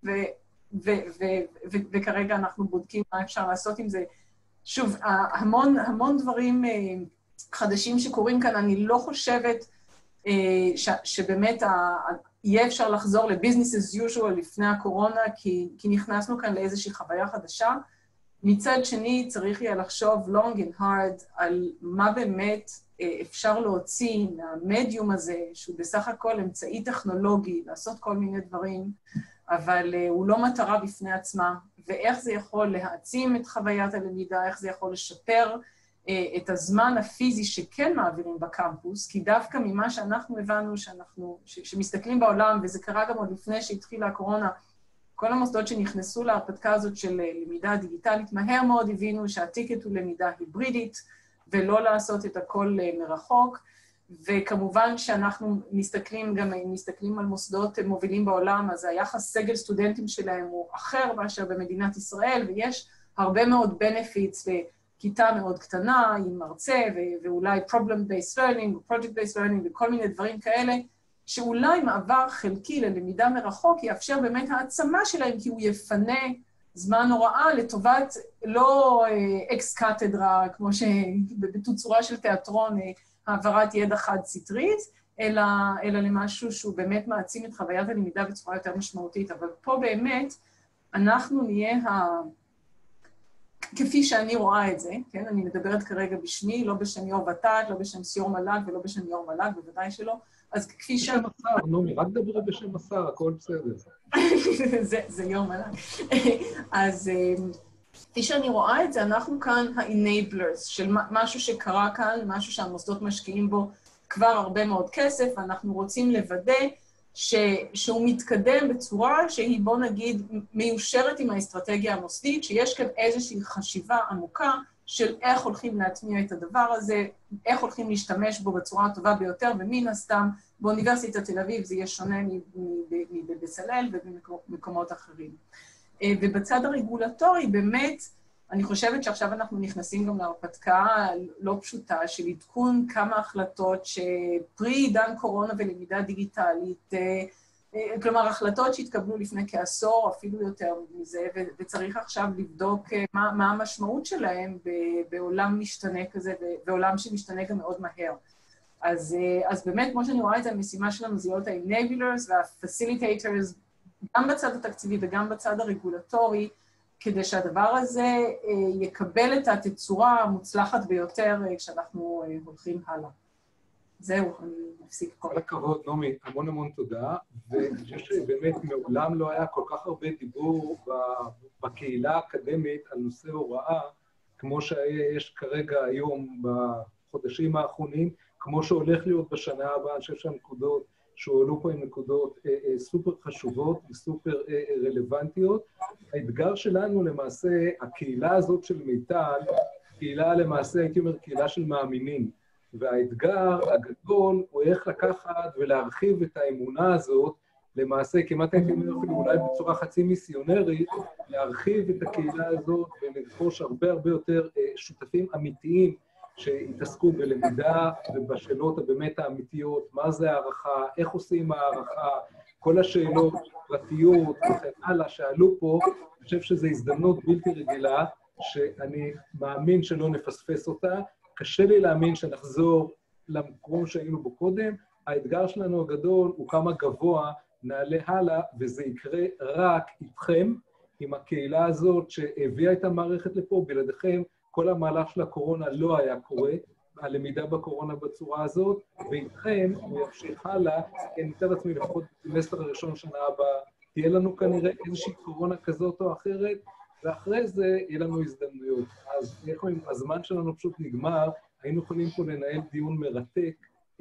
וכרגע אנחנו בודקים מה אפשר לעשות עם זה. שוב, המון דברים חדשים שקורים כאן, אני לא חושבת שבאמת יהיה אפשר לחזור ל-business as usual לפני הקורונה, כי נכנסנו כאן לאיזושהי חוויה חדשה. מצד שני, צריך יהיה לחשוב long and hard על מה באמת אפשר להוציא מהמדיום הזה, שהוא בסך הכל אמצעי טכנולוגי, לעשות כל מיני דברים, אבל הוא לא מטרה בפני עצמה, ואיך זה יכול להעצים את חוויית הלמידה, איך זה יכול לשפר את הזמן הפיזי שכן מעבירים בקמפוס, כי דווקא ממה שאנחנו הבנו, שמסתכלים בעולם, וזה קרה גם עוד לפני שהתחילה הקורונה, כל המוסדות שנכנסו להרפתקה הזאת של למידה דיגיטלית, מהר מאוד הבינו שהטיקט הוא למידה היברידית, ולא לעשות את הכל מרחוק, וכמובן שאנחנו מסתכלים על מוסדות מובילים בעולם, אז היחס סגל סטודנטים שלהם הוא אחר מאשר במדינת ישראל, ויש הרבה מאוד benefits לכיתה מאוד קטנה, עם מרצה, ואולי problem-based learning, project-based learning, וכל מיני דברים כאלה, שאולי מעבר חלקי ללמידה מרחוק יאפשר באמת העצמה שלהם, כי הוא יפנה זמן הוראה לטובת לא אקס קתדרה, כמו שבתצורה של תיאטרון, העברת ידע חד-סטרית, אלא למשהו שהוא באמת מעצים את חוויית הלמידה בצורה יותר משמעותית. אבל פה באמת אנחנו נהיה כפי שאני רואה את זה, כן? אני מדברת כרגע בשמי, לא בשם יו"ר ות"ת, לא בשם סיור מל"ג ולא בשם יו"ר מל"ג, בוודאי שלא. אז כפי ש... בשם השר, נעמי, רק דברי בשם השר, הכל בסדר. זה יו"ר מל"ג. אז כפי שאני רואה את זה, אנחנו כאן ה-enablers של משהו שקרה כאן, משהו שהמוסדות משקיעים בו כבר הרבה מאוד כסף, ואנחנו רוצים לוודא שהוא מתקדם בצורה שהיא, בוא נגיד, מיושרת עם האסטרטגיה המוסדית, שיש כאן איזושהי חשיבה עמוקה של איך הולכים להטמיע את הדבר הזה, איך הולכים להשתמש בו בצורה הטובה ביותר, ומן הסתם באוניברסיטת תל אביב זה יהיה שונה מבצלאל ובמקומות אחרים. ובצד הרגולטורי, באמת, אני חושבת שעכשיו אנחנו נכנסים גם להרפתקה לא פשוטה של עדכון כמה החלטות שפרי עידן קורונה ולמידה דיגיטלית, כלומר, החלטות שהתקבלו לפני כעשור, אפילו יותר מזה, וצריך עכשיו לבדוק מה המשמעות שלהם בעולם משתנה כזה, בעולם שמשתנה גם מאוד מהר. אז באמת, כמו שאני רואה את זה, המשימה שלנו זה להיות ה-enablers וה-facilitators, גם בצד התקציבי וגם בצד הרגולטורי, כדי שהדבר הזה יקבל את התצורה המוצלחת ביותר כשאנחנו הולכים הלאה. זהו, אני מפסיק פה. כל הכבוד, נעמי, המון המון תודה, ואני חושב שבאמת מעולם לא היה כל כך הרבה דיבור בקהילה האקדמית על נושא הוראה, כמו שיש כרגע היום בחודשים האחרונים, כמו שהולך להיות בשנה הבאה. אני חושב שהנקודות שהועלו פה עם נקודות סופר חשובות וסופר רלוונטיות. האתגר שלנו למעשה, הקהילה הזאת של מיטל, קהילה למעשה, הייתי אומר, קהילה של מאמינים. והאתגר הגדול הוא איך לקחת ולהרחיב את האמונה הזאת, למעשה, כמעט הייתי אומר אפילו אולי בצורה חצי מיסיונרית, להרחיב את הקהילה הזאת ולרכוש הרבה הרבה יותר שותפים אמיתיים שהתעסקו בלמידה ובשאלות הבאמת האמיתיות, מה זה הערכה, איך עושים הערכה, כל השאלות, פרטיות וכן הלאה שעלו פה. אני חושב שזו הזדמנות בלתי רגילה, שאני מאמין שלא נפספס אותה. קשה לי להאמין שנחזור למקום שהיינו בו קודם. האתגר שלנו הגדול הוא כמה גבוה נעלה הלאה, וזה יקרה רק איתכם, עם הקהילה הזאת שהביאה את המערכת לפה. בלעדיכם כל המהלך של הקורונה לא היה קורה, הלמידה בקורונה בצורה הזאת, ואיתכם הוא ימשיך הלאה, כי אני אתן לעצמי לפחות בסמסטר הראשון שנה הבאה, תהיה לנו כנראה איזושהי קורונה כזאת או אחרת, ואחרי זה יהיה לנו הזדמנויות. אז הזמן שלנו פשוט נגמר, היינו יכולים פה לנהל דיון מרתק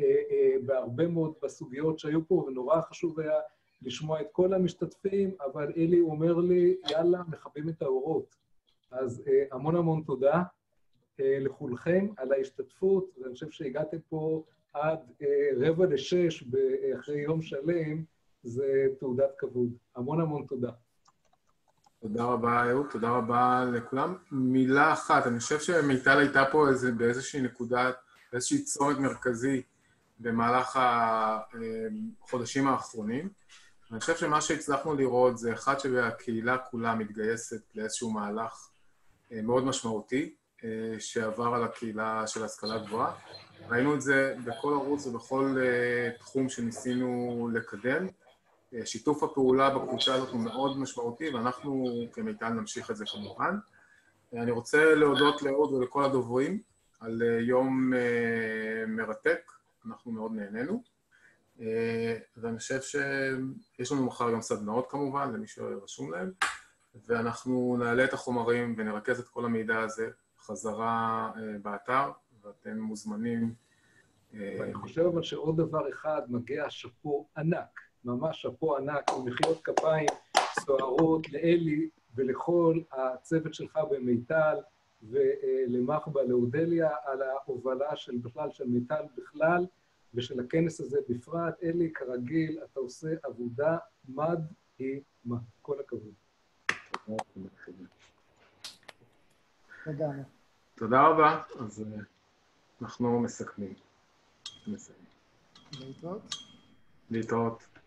בהרבה מאוד בסוגיות שהיו פה, ונורא חשוב היה לשמוע את כל המשתתפים, אבל אלי אומר לי, יאללה, מכבים את האורות. אז המון המון תודה לכולכם על ההשתתפות, ואני חושב שהגעתם פה עד 5:45 אחרי יום שלם, זה תעודת כבוד. המון המון תודה. תודה רבה, אהוד, תודה רבה לכולם. מילה אחת, אני חושב שמיטל הייתה פה באיזושהי נקודה, באיזושהי צומת מרכזי במהלך החודשים האחרונים. אני חושב שמה שהצלחנו לראות זה אחד שהקהילה כולה מתגייסת לאיזשהו מהלך מאוד משמעותי, שעבר על הקהילה של ההשכלה גבוהה. ראינו את זה בכל ערוץ ובכל תחום שניסינו לקדם. שיתוף הפעולה בקבוצה הזאת הוא מאוד משמעותי, ואנחנו כמיטל נמשיך את זה כמובן. אני רוצה להודות לאהוד ולכל הדוברים על יום מרתק, אנחנו מאוד נהנינו. ואני חושב שיש לנו מחר גם סדנאות כמובן, למי שרשום להם, ואנחנו נעלה את החומרים ונרכז את כל המידע הזה חזרה באתר, ואתם מוזמנים. ואני חושב אבל שעוד דבר אחד, מגיע שאפו ענק, ממש שאפו ענק, עם מחיאות כפיים סוערות לאלי ולכל הצוות שלך במיטל, ולמחבא, לאודליה, על ההובלה של בכלל, של מיטל בכלל, ושל הכנס הזה בפרט. אלי, כרגיל, אתה עושה עבודה מדהימה. כל הכבוד. תודה. תודה רבה. אז אנחנו מסכמים. להתראות. להתראות.